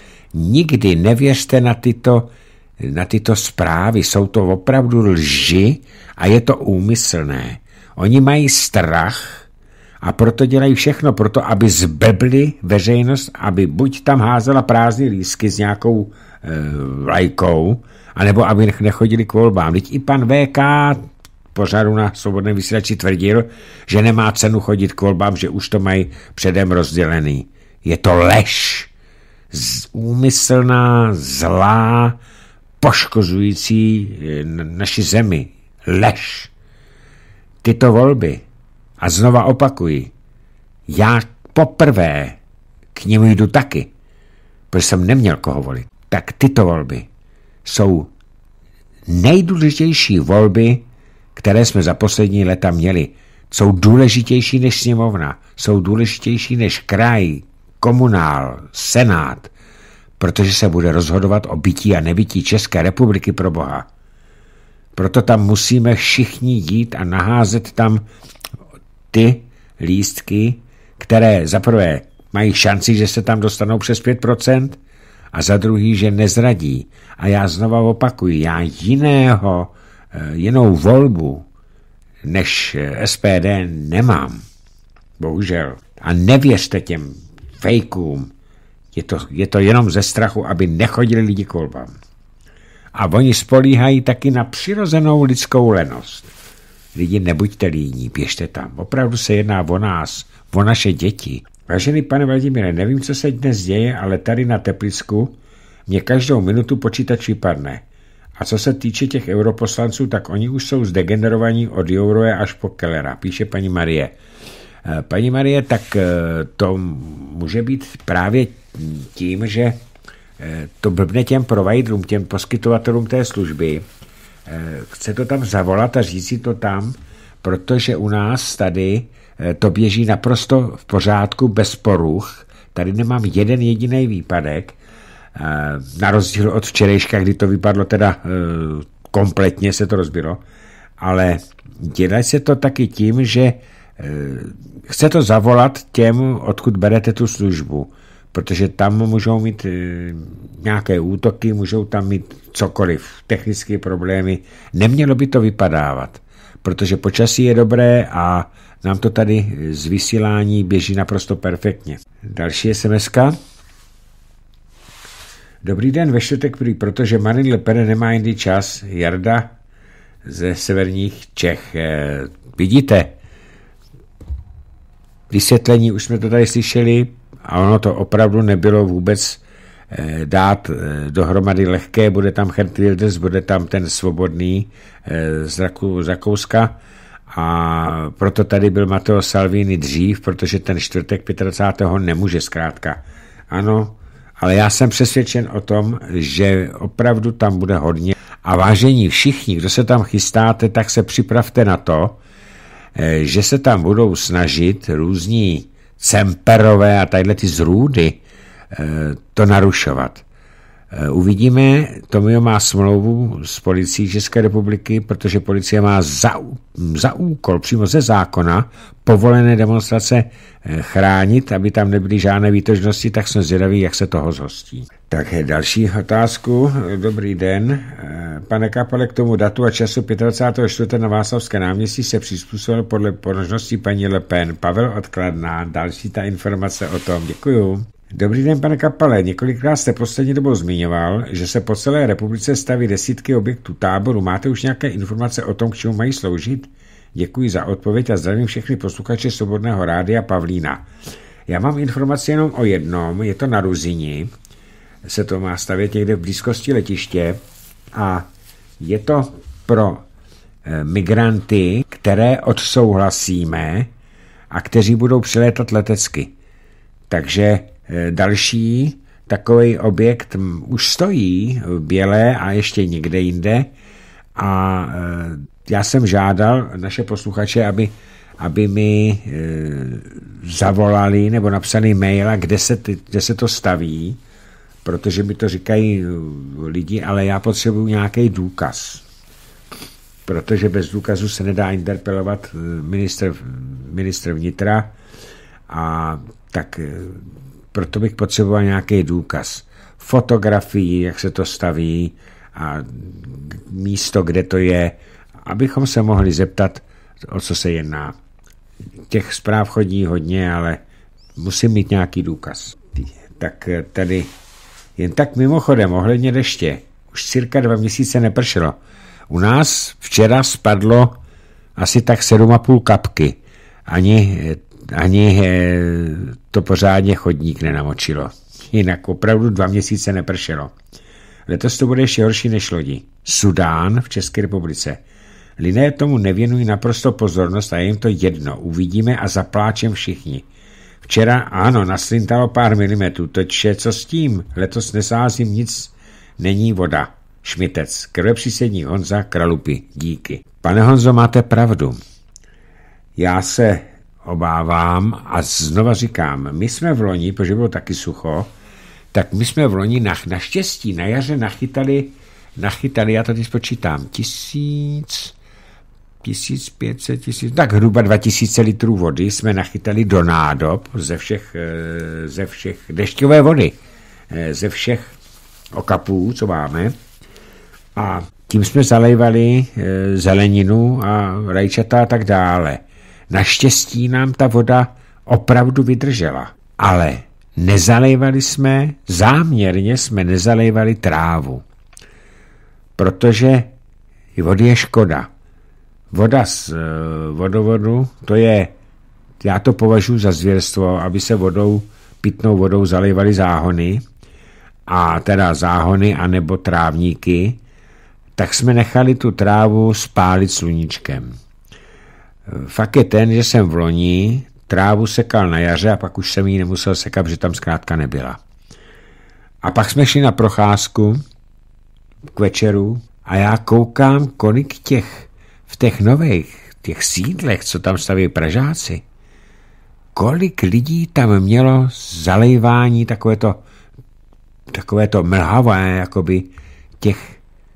Nikdy nevěřte na tyto, na tyto zprávy. Jsou to opravdu lži a je to úmyslné. Oni mají strach a proto dělají všechno, proto aby zblbli veřejnost, aby buď tam házela prázdné lístky s nějakou e, vlajkou, anebo aby nechodili k volbám. Teď i pan V K pořadu na Svobodném vysílači tvrdil, že nemá cenu chodit k volbám, že už to mají předem rozdělený. Je to lež. Z, úmyslná, zlá, poškozující naši zemi. Lež. Tyto volby, a znova opakuji, já poprvé k němu jdu taky, protože jsem neměl koho volit. Tak tyto volby jsou nejdůležitější volby, které jsme za poslední léta měli. Jsou důležitější než sněmovna, jsou důležitější než kraj, komunál, senát, protože se bude rozhodovat o bytí a nebytí České republiky pro Boha. Proto tam musíme všichni jít a naházet tam ty lístky, které za prvé mají šanci, že se tam dostanou přes pět procent a za druhý, že nezradí. A já znova opakuji, já jiného, jinou volbu než S P D nemám. Bohužel. A nevěřte těm fejkům. Je to, je to jenom ze strachu, aby nechodili lidi k volbám. A oni spolíhají taky na přirozenou lidskou lenost. Lidi, nebuďte líní, běžte tam. Opravdu se jedná o nás, o naše děti. Vážený pane Vladimíre, nevím, co se dnes děje, ale tady na Teplicku mě každou minutu počítač vypadne. A co se týče těch europoslanců, tak oni už jsou zdegenerovaní od Jouroje až po Kellera, píše paní Marie. Paní Marie, tak to může být právě tím, že to blbne těm providerům, těm poskytovatelům té služby. Chce to tam zavolat a říct si to tam, protože u nás tady to běží naprosto v pořádku, bez poruch. Tady nemám jeden jediný výpadek, na rozdíl od včerejška, kdy to vypadlo teda kompletně, se to rozbilo, ale dělá se to taky tím, že chce to zavolat těm, odkud berete tu službu, protože tam můžou mít nějaké útoky, můžou tam mít cokoliv, technické problémy. Nemělo by to vypadávat, protože počasí je dobré a nám to tady z vysílání běží naprosto perfektně. Další es em eska. Dobrý den, ve čtvrtek, protože Marine Le Pen nemá jindy čas. Jarda ze severních Čech. Vidíte, vysvětlení už jsme to tady slyšeli a ono to opravdu nebylo vůbec dát dohromady lehké. Bude tam Geert Wilders, bude tam ten Svobodný z Rakouska a proto tady byl Matteo Salvini dřív, protože ten čtvrtek dvacátého pátého nemůže zkrátka. Ano, ale já jsem přesvědčen o tom, že opravdu tam bude hodně. A vážení všichni, kdo se tam chystáte, tak se připravte na to, že se tam budou snažit různí Cemperové a tadyhle ty zrůdy to narušovat. Uvidíme, Tomio má smlouvu s policií České republiky, protože policie má za, za úkol, přímo ze zákona, povolené demonstrace chránit, aby tam nebyly žádné výtožnosti, tak jsme zvědaví, jak se toho zhostí. Tak další otázku. Dobrý den. Pane Kapale, k tomu datu a času dvacátého pátého čtvrtého na Václavské náměstí se přizpůsobil podle možností paní Le Pen. Pavel Odkladná, další ta informace o tom. Děkuju. Dobrý den, pane Kapale. Několikrát jste poslední dobou zmiňoval, že se po celé republice staví desítky objektů táboru. Máte už nějaké informace o tom, k čemu mají sloužit? Děkuji za odpověď a zdravím všechny posluchače Svobodného rádia Pavlína. Já mám informaci jenom o jednom, je to na Ruzini, se to má stavět někde v blízkosti letiště a je to pro e, migranty, které odsouhlasíme a kteří budou přilétat letecky. Takže e, další takový objekt už stojí v Bělé a ještě někde jinde a e, já jsem žádal naše posluchače, aby, aby mi e, zavolali nebo napsali maila, kde se, ty, kde se to staví, protože mi to říkají lidi, ale já potřebuji nějaký důkaz. Protože bez důkazu se nedá interpelovat ministr, ministr vnitra a tak proto bych potřeboval nějaký důkaz. Fotografii, jak se to staví a místo, kde to je, abychom se mohli zeptat, o co se jedná. Těch zpráv chodí hodně, ale musím mít nějaký důkaz. Tak tady jen tak mimochodem, ohledně deště, už cirka dva měsíce nepršelo. U nás včera spadlo asi tak sedm a půl kapky. Ani, ani to pořádně chodník nenamočilo. Jinak opravdu dva měsíce nepršelo. Letos to bude ještě horší než lodi. Sudán v České republice. Lidé tomu nevěnují naprosto pozornost a je jim to jedno. Uvidíme a zapláčem všichni. Včera, ano, naslintalo pár milimetrů, toč je co s tím? Letos nesázím nic, není voda. Šmitec, krvepřísední Honza Kralupy, díky. Pane Honzo, máte pravdu. Já se obávám a znova říkám, my jsme v loni, protože bylo taky sucho, tak my jsme v loni na, naštěstí na jaře nachytali, nachytali, já to teď spočítám, tisíc, tisíc pět set, tisíc, tak hruba dva tisíce litrů vody jsme nachytali do nádob ze všech, ze všech dešťové vody, ze všech okapů, co máme. A tím jsme zalejvali zeleninu a rajčata a tak dále. Naštěstí nám ta voda opravdu vydržela. Ale nezalejvali jsme, záměrně jsme nezalejvali trávu. Protože vody je škoda. Voda z vodovodu, to je, já to považuji za zvěrstvo, aby se vodou, pitnou vodou zalejvaly záhony, a teda záhony anebo trávníky, tak jsme nechali tu trávu spálit sluníčkem. Fakt je ten, že jsem v loni trávu sekal na jaře a pak už jsem ji nemusel sekat, protože tam zkrátka nebyla. A pak jsme šli na procházku k večeru a já koukám, kolik těch v těch nových, těch sídlech, co tam staví Pražáci, kolik lidí tam mělo zalejvání takovéto, takovéto mlhavé, jakoby těch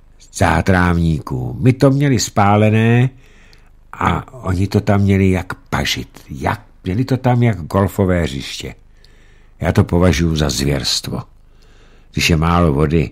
zátrávníků. My to měli spálené a oni to tam měli jak pažit. Jak, měli to tam jak golfové hřiště. Já to považuji za zvěrstvo. Když je málo vody,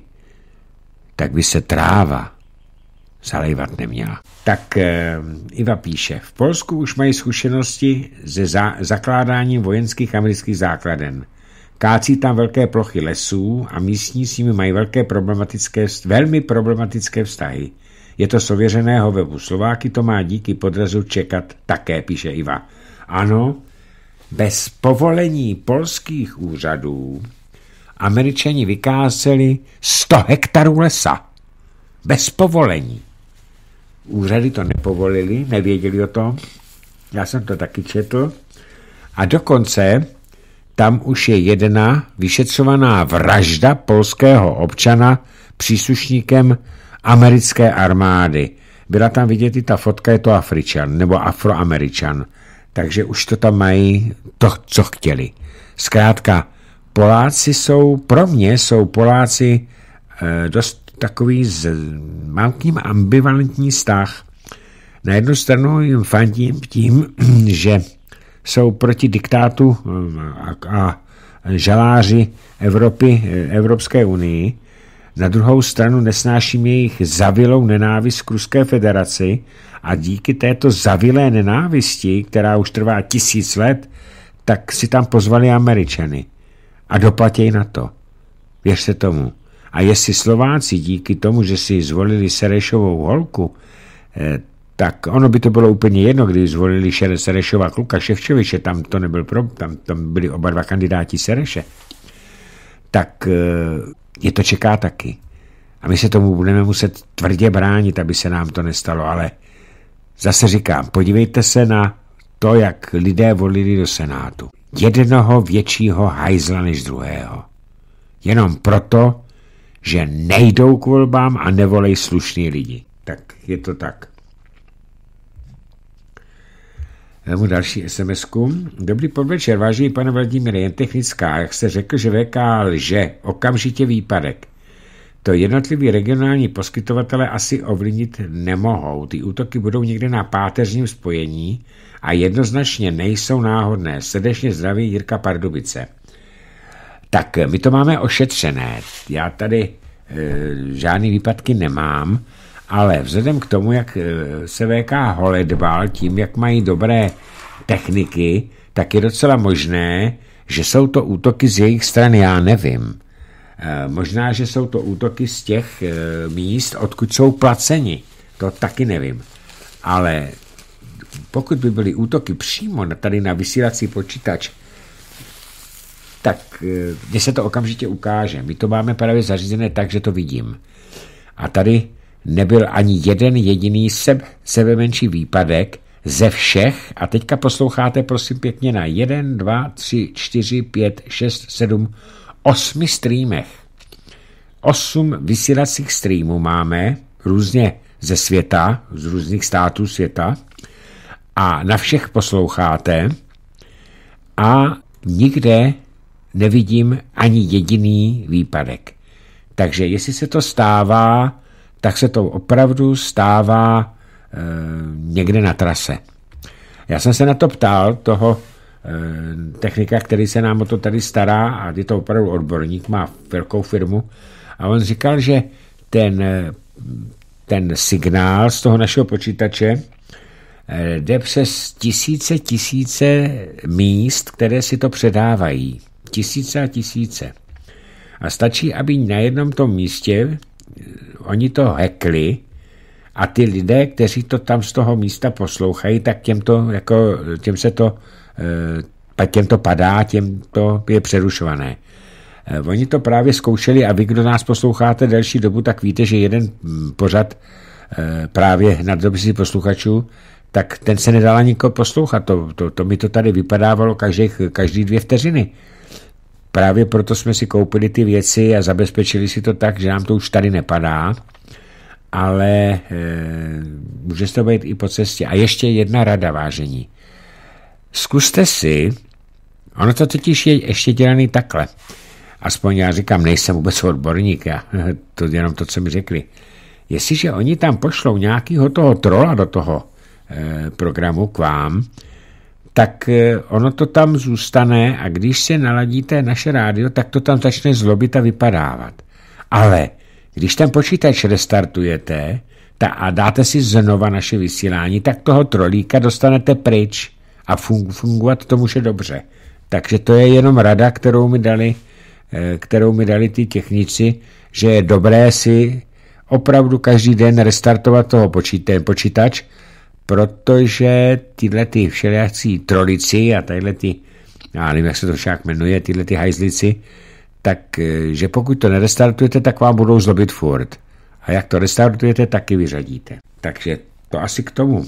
tak by se tráva zalejvat neměla. Tak e, Iva píše, v Polsku už mají zkušenosti se za, zakládáním vojenských amerických základen. Kácí tam velké plochy lesů a místní s nimi mají velké problematické, velmi problematické vztahy. Je to z ověřeného webu. Slováky to má díky podrazu čekat také, píše Iva. Ano, bez povolení polských úřadů Američani vykázeli sto hektarů lesa. Bez povolení. Úřady to nepovolili, nevěděli o tom. Já jsem to taky četl. A dokonce tam už je jedna vyšetřovaná vražda polského občana příslušníkem americké armády. Byla tam vidět i ta fotka, je to Afričan nebo Afroameričan. Takže už to tam mají to, co chtěli. Zkrátka, Poláci jsou, pro mě jsou Poláci eh, dost takový, z, mám k ním ambivalentní vztah. Na jednu stranu jim fandím tím, že jsou proti diktátu a, a žaláři Evropy, Evropské unii. Na druhou stranu nesnáším jejich zavilou nenávist k Ruské federaci a díky této zavilé nenávisti, která už trvá tisíc let, tak si tam pozvali Američany a doplatějí na to. Věřte tomu. A jestli Slováci díky tomu, že si zvolili Serešovou holku, eh, tak ono by to bylo úplně jedno, když zvolili Serešova kluka Ševčoviče, tam to nebyl problém, tam, tam byli oba dva kandidáti Sereše, tak eh, je to čeká taky. A my se tomu budeme muset tvrdě bránit, aby se nám to nestalo, ale zase říkám, podívejte se na to, jak lidé volili do Senátu. Jednoho většího hajzla než druhého. Jenom proto, že nejdou k volbám a nevolej slušný lidi. Tak je to tak. Vemu další SMSku. Dobrý podvečer, vážený pane Vladimíre, jen technická. Jak jste řekl, že V K lže, okamžitě výpadek. To jednotliví regionální poskytovatele asi ovlivnit nemohou. Ty útoky budou někde na páteřním spojení a jednoznačně nejsou náhodné. Srdečně zdraví Jirka Pardubice. Tak my to máme ošetřené. Já tady e, žádný výpadky nemám, ale vzhledem k tomu, jak se V K holedbal tím, jak mají dobré techniky, tak je docela možné, že jsou to útoky z jejich strany, já nevím. E, možná, že jsou to útoky z těch e, míst, odkud jsou placeni. To taky nevím. Ale pokud by byly útoky přímo tady na vysílací počítač, tak mně se to okamžitě ukáže. My to máme právě zařízené tak, že to vidím. A tady nebyl ani jeden jediný sebe, sebe menší výpadek ze všech. A teďka posloucháte prosím pěkně na jedna, dva, tři, čtyři, pět, šest, sedm, osmi streamech. Osm vysílacích streamů máme různě ze světa, z různých států světa. A na všech posloucháte a nikde nevidím ani jediný výpadek. Takže jestli se to stává, tak se to opravdu stává e, někde na trase. Já jsem se na to ptal toho e, technika, který se nám o to tady stará a je to opravdu odborník, má velkou firmu a on říkal, že ten, ten signál z toho našeho počítače jde přes tisíce, tisíce míst, které si to předávají. Tisíce a tisíce. A stačí, aby na jednom tom místě oni to hackli a ty lidé, kteří to tam z toho místa poslouchají, tak těm, to, jako, těm se to, těm to padá, těm to je přerušované. Oni to právě zkoušeli a vy, kdo nás posloucháte delší dobu, tak víte, že jeden pořad právě na dopisy posluchačů, tak ten se nedal ani poslouchat. To, to, to mi to tady vypadávalo každý, každý dvě vteřiny. Právě proto jsme si koupili ty věci a zabezpečili si to tak, že nám to už tady nepadá, ale e, může to být i po cestě. A ještě jedna rada, vážení. Zkuste si, ono to totiž je ještě dělaný takhle. Aspoň já říkám, nejsem vůbec odborník, já, to jenom to, co mi řekli. Jestliže oni tam pošlou nějakého toho trola do toho e, programu k vám, tak e, ono to tam zůstane a když se naladíte naše rádio, tak to tam začne zlobit a vypadávat. Ale když ten počítač restartujete ta, a dáte si znova naše vysílání, tak toho trolíka dostanete pryč a fun, fungovat to může dobře. Takže to je jenom rada, kterou mi dali, e, kterou mi dali ty technici, že je dobré si opravdu každý den restartovat toho počítač, protože tyhle ty všelijací trolici a tadyhle ty, já nevím, jak se to však jmenuje, tyhle ty hajzlici, tak, že pokud to nerestartujete, tak vám budou zlobit furt. A jak to restartujete, taky vyřadíte. Takže to asi k tomu.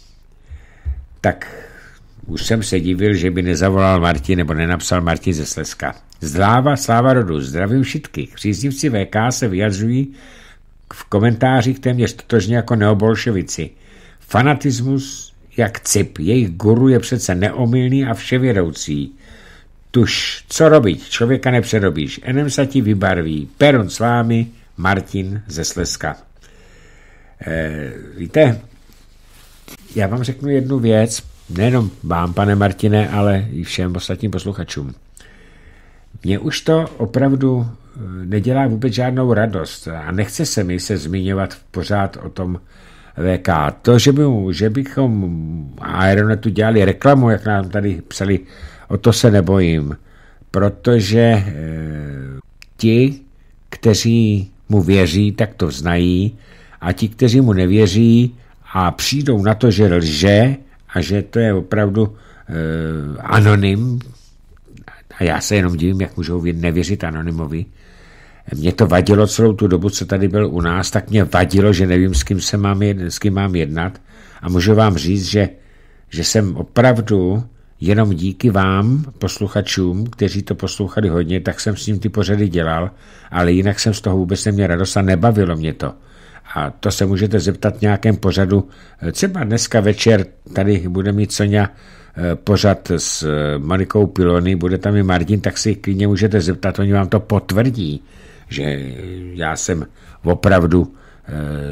Tak už jsem se divil, že by nezavolal Martin nebo nenapsal Martin ze Slezska. Zdláva, sláva rodu, zdravím všetkých. Příznivci V K se vyjadřují v komentářích téměř totožně jako neobolševici. Fanatismus jak cip, jejich guru je přece neomylný a vševědoucí. Tuž, co robiť, člověka nepředobíš, enem sa ti vybarví. Perun s vámi, Martin ze Slezska. E, víte, já vám řeknu jednu věc, nejenom vám, pane Martine, ale i všem ostatním posluchačům. Mně už to opravdu nedělá vůbec žádnou radost a nechce se mi se zmiňovat pořád o tom V K. To, že, by, že bychom Aeronetu dělali reklamu, jak nám tady psali, o to se nebojím, protože e, ti, kteří mu věří, tak to znají a ti, kteří mu nevěří a přijdou na to, že lže a že to je opravdu e, anonym, a já se jenom divím, jak můžou nevěřit anonymovi. Mě to vadilo celou tu dobu, co tady byl u nás, tak mě vadilo, že nevím, s kým, se mám, jednat, s kým mám jednat. A můžu vám říct, že, že jsem opravdu jenom díky vám, posluchačům, kteří to poslouchali hodně, tak jsem s ním ty pořady dělal, ale jinak jsem z toho vůbec neměl radost a nebavilo mě to. A to se můžete zeptat v nějakém pořadu. Třeba dneska večer tady bude mít Sonja pořad s Monikou Pilony, bude tam i Martin, tak si klidně můžete zeptat, oni vám to potvrdí, že já jsem opravdu e,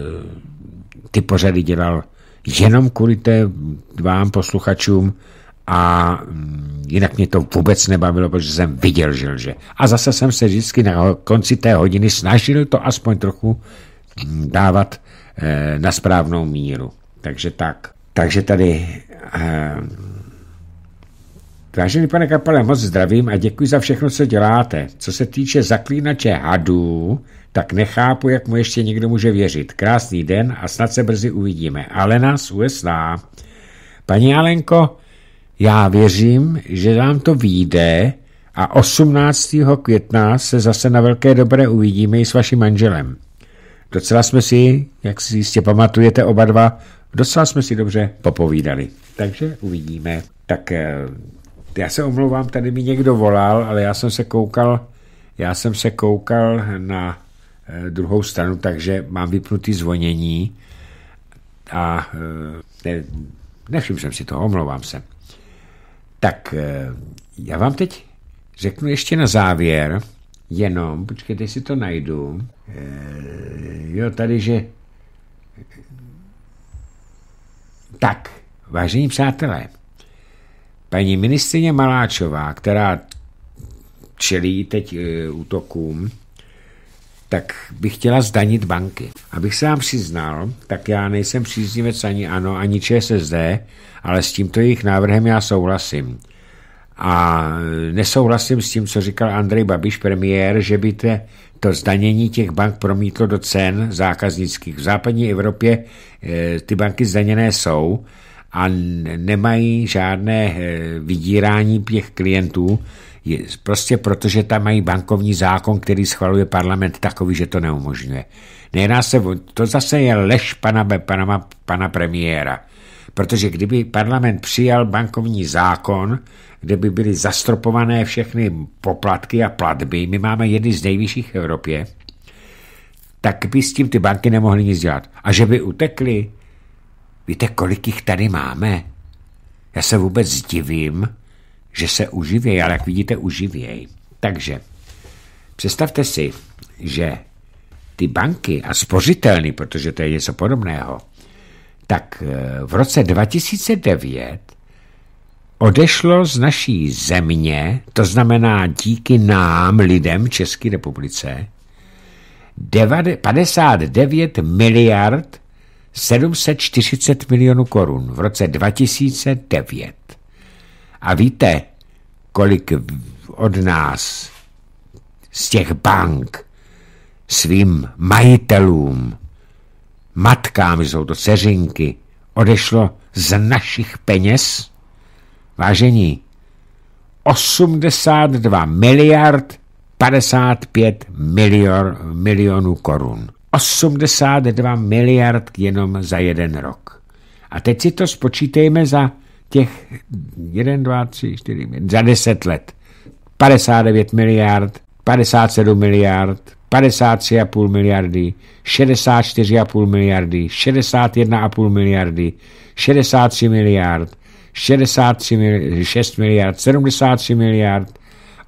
ty pořady dělal jenom kvůli té vám posluchačům a jinak mě to vůbec nebavilo, protože jsem viděl, že lže. A zase jsem se vždycky na konci té hodiny snažil to aspoň trochu dávat e, na správnou míru. Takže tak. Takže tady e, vážený pane Kapale, moc zdravím a děkuji za všechno, co děláte. Co se týče zaklínače hadů, tak nechápu, jak mu ještě někdo může věřit. Krásný den a snad se brzy uvidíme. Alena z U S A. Paní Alenko, já věřím, že vám to vyjde a osmnáctého května se zase na Velké Dobré uvidíme i s vaším manželem. Docela jsme si, jak si jistě pamatujete oba dva, docela jsme si dobře popovídali. Takže uvidíme. Tak já se omlouvám, tady mi někdo volal, ale já jsem se koukal, já jsem se koukal na eh, druhou stranu, takže mám vypnutý zvonění a eh, ne, nevšiml jsem si toho, omlouvám se. Tak eh, já vám teď řeknu ještě na závěr, jenom, počkejte, si to najdu. Eh, jo, tady, že tak, vážení přátelé, paní ministryně Maláčová, která čelí teď e, útokům, tak bych chtěla zdanit banky. Abych se vám přiznal, tak já nejsem příznivec ani ANO, ani ČSSD, ale s tímto jejich návrhem já souhlasím. A nesouhlasím s tím, co říkal Andrej Babiš, premiér, že by te, to zdanění těch bank promítlo do cen zákaznických. V západní Evropě e, ty banky zdaněné jsou a nemají žádné e, vydírání těch klientů, je, prostě protože tam mají bankovní zákon, který schvaluje parlament takový, že to neumožňuje. Nejedná se, to zase je lež pana, pana, pana premiéra, protože kdyby parlament přijal bankovní zákon, kde by byly zastropované všechny poplatky a platby, my máme jedny z nejvyšších v Evropě, tak by s tím ty banky nemohly nic dělat. A že by utekly, víte, kolik jich tady máme? Já se vůbec divím, že se uživějí, ale jak vidíte, uživějí. Takže představte si, že ty banky a spořitelny, protože to je něco podobného, tak v roce dva tisíce devět odešlo z naší země, to znamená díky nám, lidem České republice, padesát devět miliard sedm set čtyřicet milionů korun v roce dva tisíce devět. A víte, kolik od nás z těch bank svým majitelům, matkám, jsou to dceřinky, odešlo z našich peněz? Vážení, osmdesát dva miliard padesát pět milion, milionů korun. osmdesát dva miliard jenom za jeden rok. A teď si to spočítejme za těch jedna, dva, tři, čtyři, za deset let. padesát devět miliard, padesát sedm miliard, padesát tři a půl miliardy, šedesát čtyři a půl miliardy, šedesát jedna a půl miliardy, šedesát tři miliard, šedesát šest miliard, sedmdesát tři miliard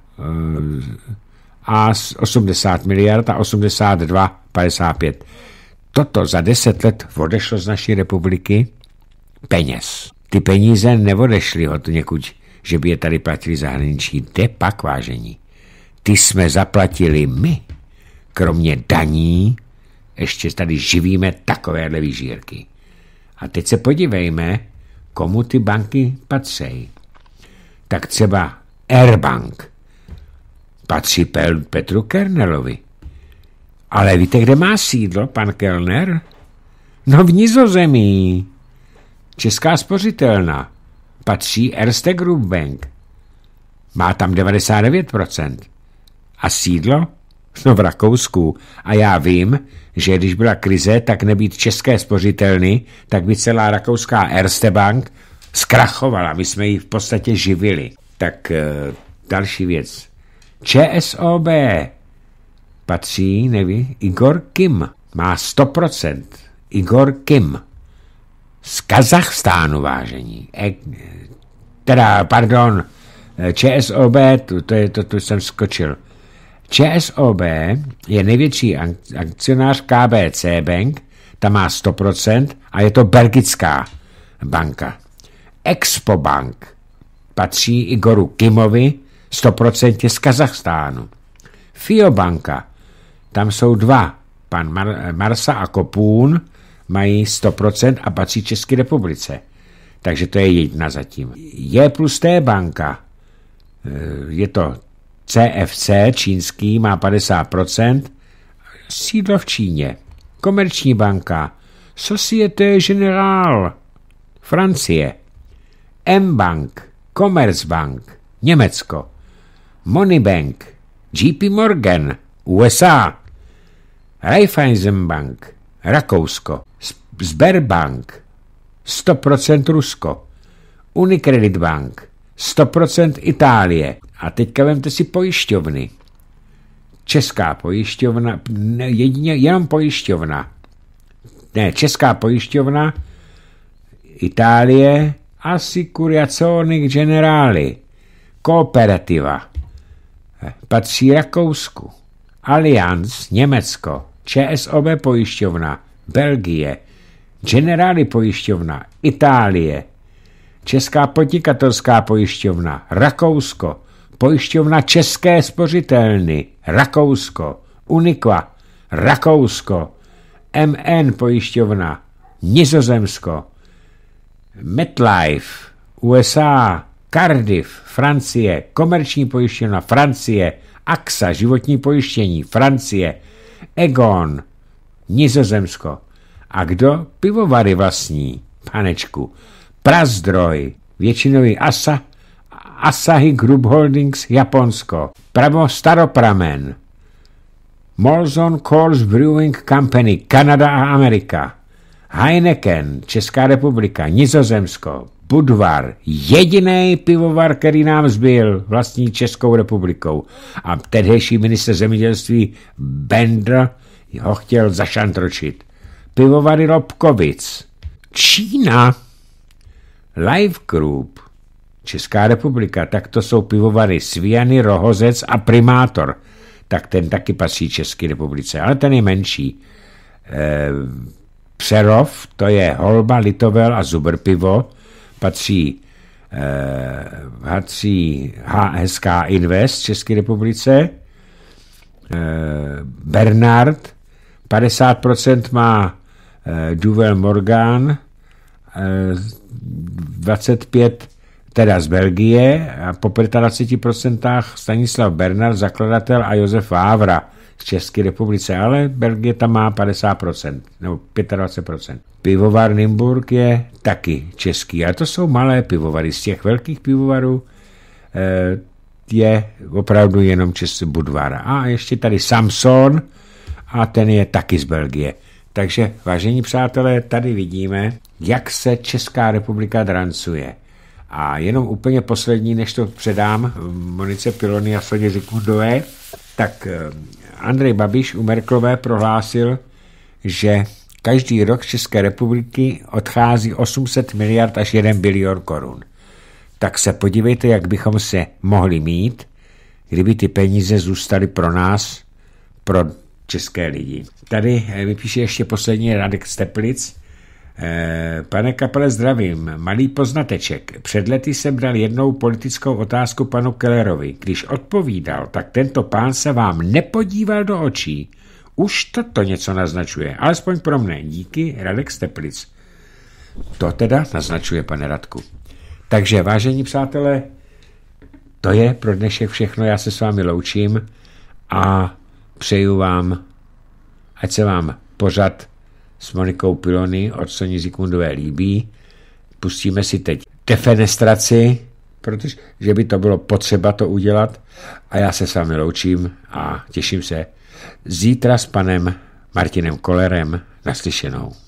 a osmdesát miliard a osmdesát dva, padesát pět. Toto za deset let odešlo z naší republiky peněz. Ty peníze neodešly od někud, že by je tady platili zahraničí. Kde pak, vážení? Ty jsme zaplatili my. Kromě daní ještě tady živíme takovéhle výžírky. A teď se podívejme, komu ty banky patří. Tak třeba Airbank patří Petru Kernelovi. Ale víte, kde má sídlo pan Kellner? No v Nizozemí. Česká spořitelna patří Erste Group Bank. Má tam devadesát devět procent. A sídlo? No v Rakousku. A já vím, že když byla krize, tak nebýt české spořitelny, tak by celá rakouská Erste Bank zkrachovala. My jsme ji v podstatě živili. Tak e, další věc. ČSOB patří, nevím, Igor Kim. Má sto procent. Igor Kim. Z Kazachstánu, vážení. E, teda, pardon, ČSOB, to, to, je, to, to jsem skočil. ČSOB je největší akcionář K B C Bank, ta má sto procent a je to belgická banka. Expo Bank patří Igoru Kimovi, sto procent je z Kazachstánu. Fio banka, tam jsou dva, pan Mar- Marsa a Kopůn, mají sto procent a patří České republice. Takže to je jedna zatím. J plus T banka, je to C F C čínský, má padesát procent, sídlo v Číně. Komerční banka, Société Générale, Francie. M-Bank, Commerzbank, Německo. Moneybank, J P Morgan, U S A. Raiffeisenbank, Rakousko. Sberbank, sto procent Rusko. Unicredit Bank, sto procent Itálie. A teďka vemte si pojišťovny. Česká pojišťovna, ne, jedině, jenom pojišťovna. Ne, Česká pojišťovna, Itálie, Assicurazioni Generali, Kooperativa, patří Rakousku, Allianz, Německo, ČSOB pojišťovna, Belgie, Generali pojišťovna, Itálie, Česká podnikatelská pojišťovna, Rakousko, pojišťovna České spořitelny, Rakousko, Unikva, Rakousko, M N pojišťovna, Nizozemsko, MetLife, U S A, Cardiff, Francie, komerční pojišťovna, Francie, A X A, životní pojištění, Francie, Egon, Nizozemsko. A kdo pivovary vlastní, panečku? Prazdroj, většinový Asa, Asahi Group Holdings, Japonsko, Pravo Staropramen, Molson Coors Brewing Company, Kanada a Amerika, Heineken, Česká republika, Nizozemsko, Budvar, jediný pivovar, který nám zbyl, vlastní Českou republikou. A tehdejší ministr zemědělství Bender ho chtěl zašantročit. Pivovary Lobkovic, Čína, Live Group, Česká republika, tak to jsou pivovary Sviany, Rohozec a Primátor. Tak ten taky patří České republice, ale ten je menší. E, Přerov, to je Holba, Litovel a Zuber pivo, patří, e, patří H S K Invest České republice. E, Bernard, padesát procent má e, Duvel Morgan, e, dvacet pět procent teda z Belgie a po dvacet pět procent Stanislav Bernard, zakladatel, a Josef Vávra z České republice, ale Belgie tam má padesát procent nebo dvacet pět procent. Pivovar Nymburk je taky český, ale to jsou malé pivovary. Z těch velkých pivovarů eh, je opravdu jenom český Budvar. A ještě tady Samson a ten je taky z Belgie. Takže, vážení přátelé, tady vidíme, jak se Česká republika drancuje. A jenom úplně poslední, než to předám Monice Pilony a Sodě Zikmundové, tak Andrej Babiš u Merkelové prohlásil, že každý rok z České republiky odchází osm set miliard až jeden bilion korun. Tak se podívejte, jak bychom se mohli mít, kdyby ty peníze zůstaly pro nás, pro české lidi. Tady vypíše ještě poslední Radek Steplic. Pane Kapele, zdravím. Malý poznateček. Před lety jsem dal jednou politickou otázku panu Kellerovi. Když odpovídal, tak tento pán se vám nepodíval do očí. Už toto něco naznačuje. Alespoň pro mne. Díky, Radek Steplic. To teda naznačuje, pane Radku. Takže, vážení přátelé, to je pro dnešek všechno. Já se s vámi loučím a přeju vám, ať se vám pořad s Monikou Pilony od Soni Zikmundové líbí. Pustíme si teď defenestraci, protože že by to bylo potřeba to udělat, a já se s vámi loučím a těším se zítra s panem Martinem Kollerem. Naslyšenou.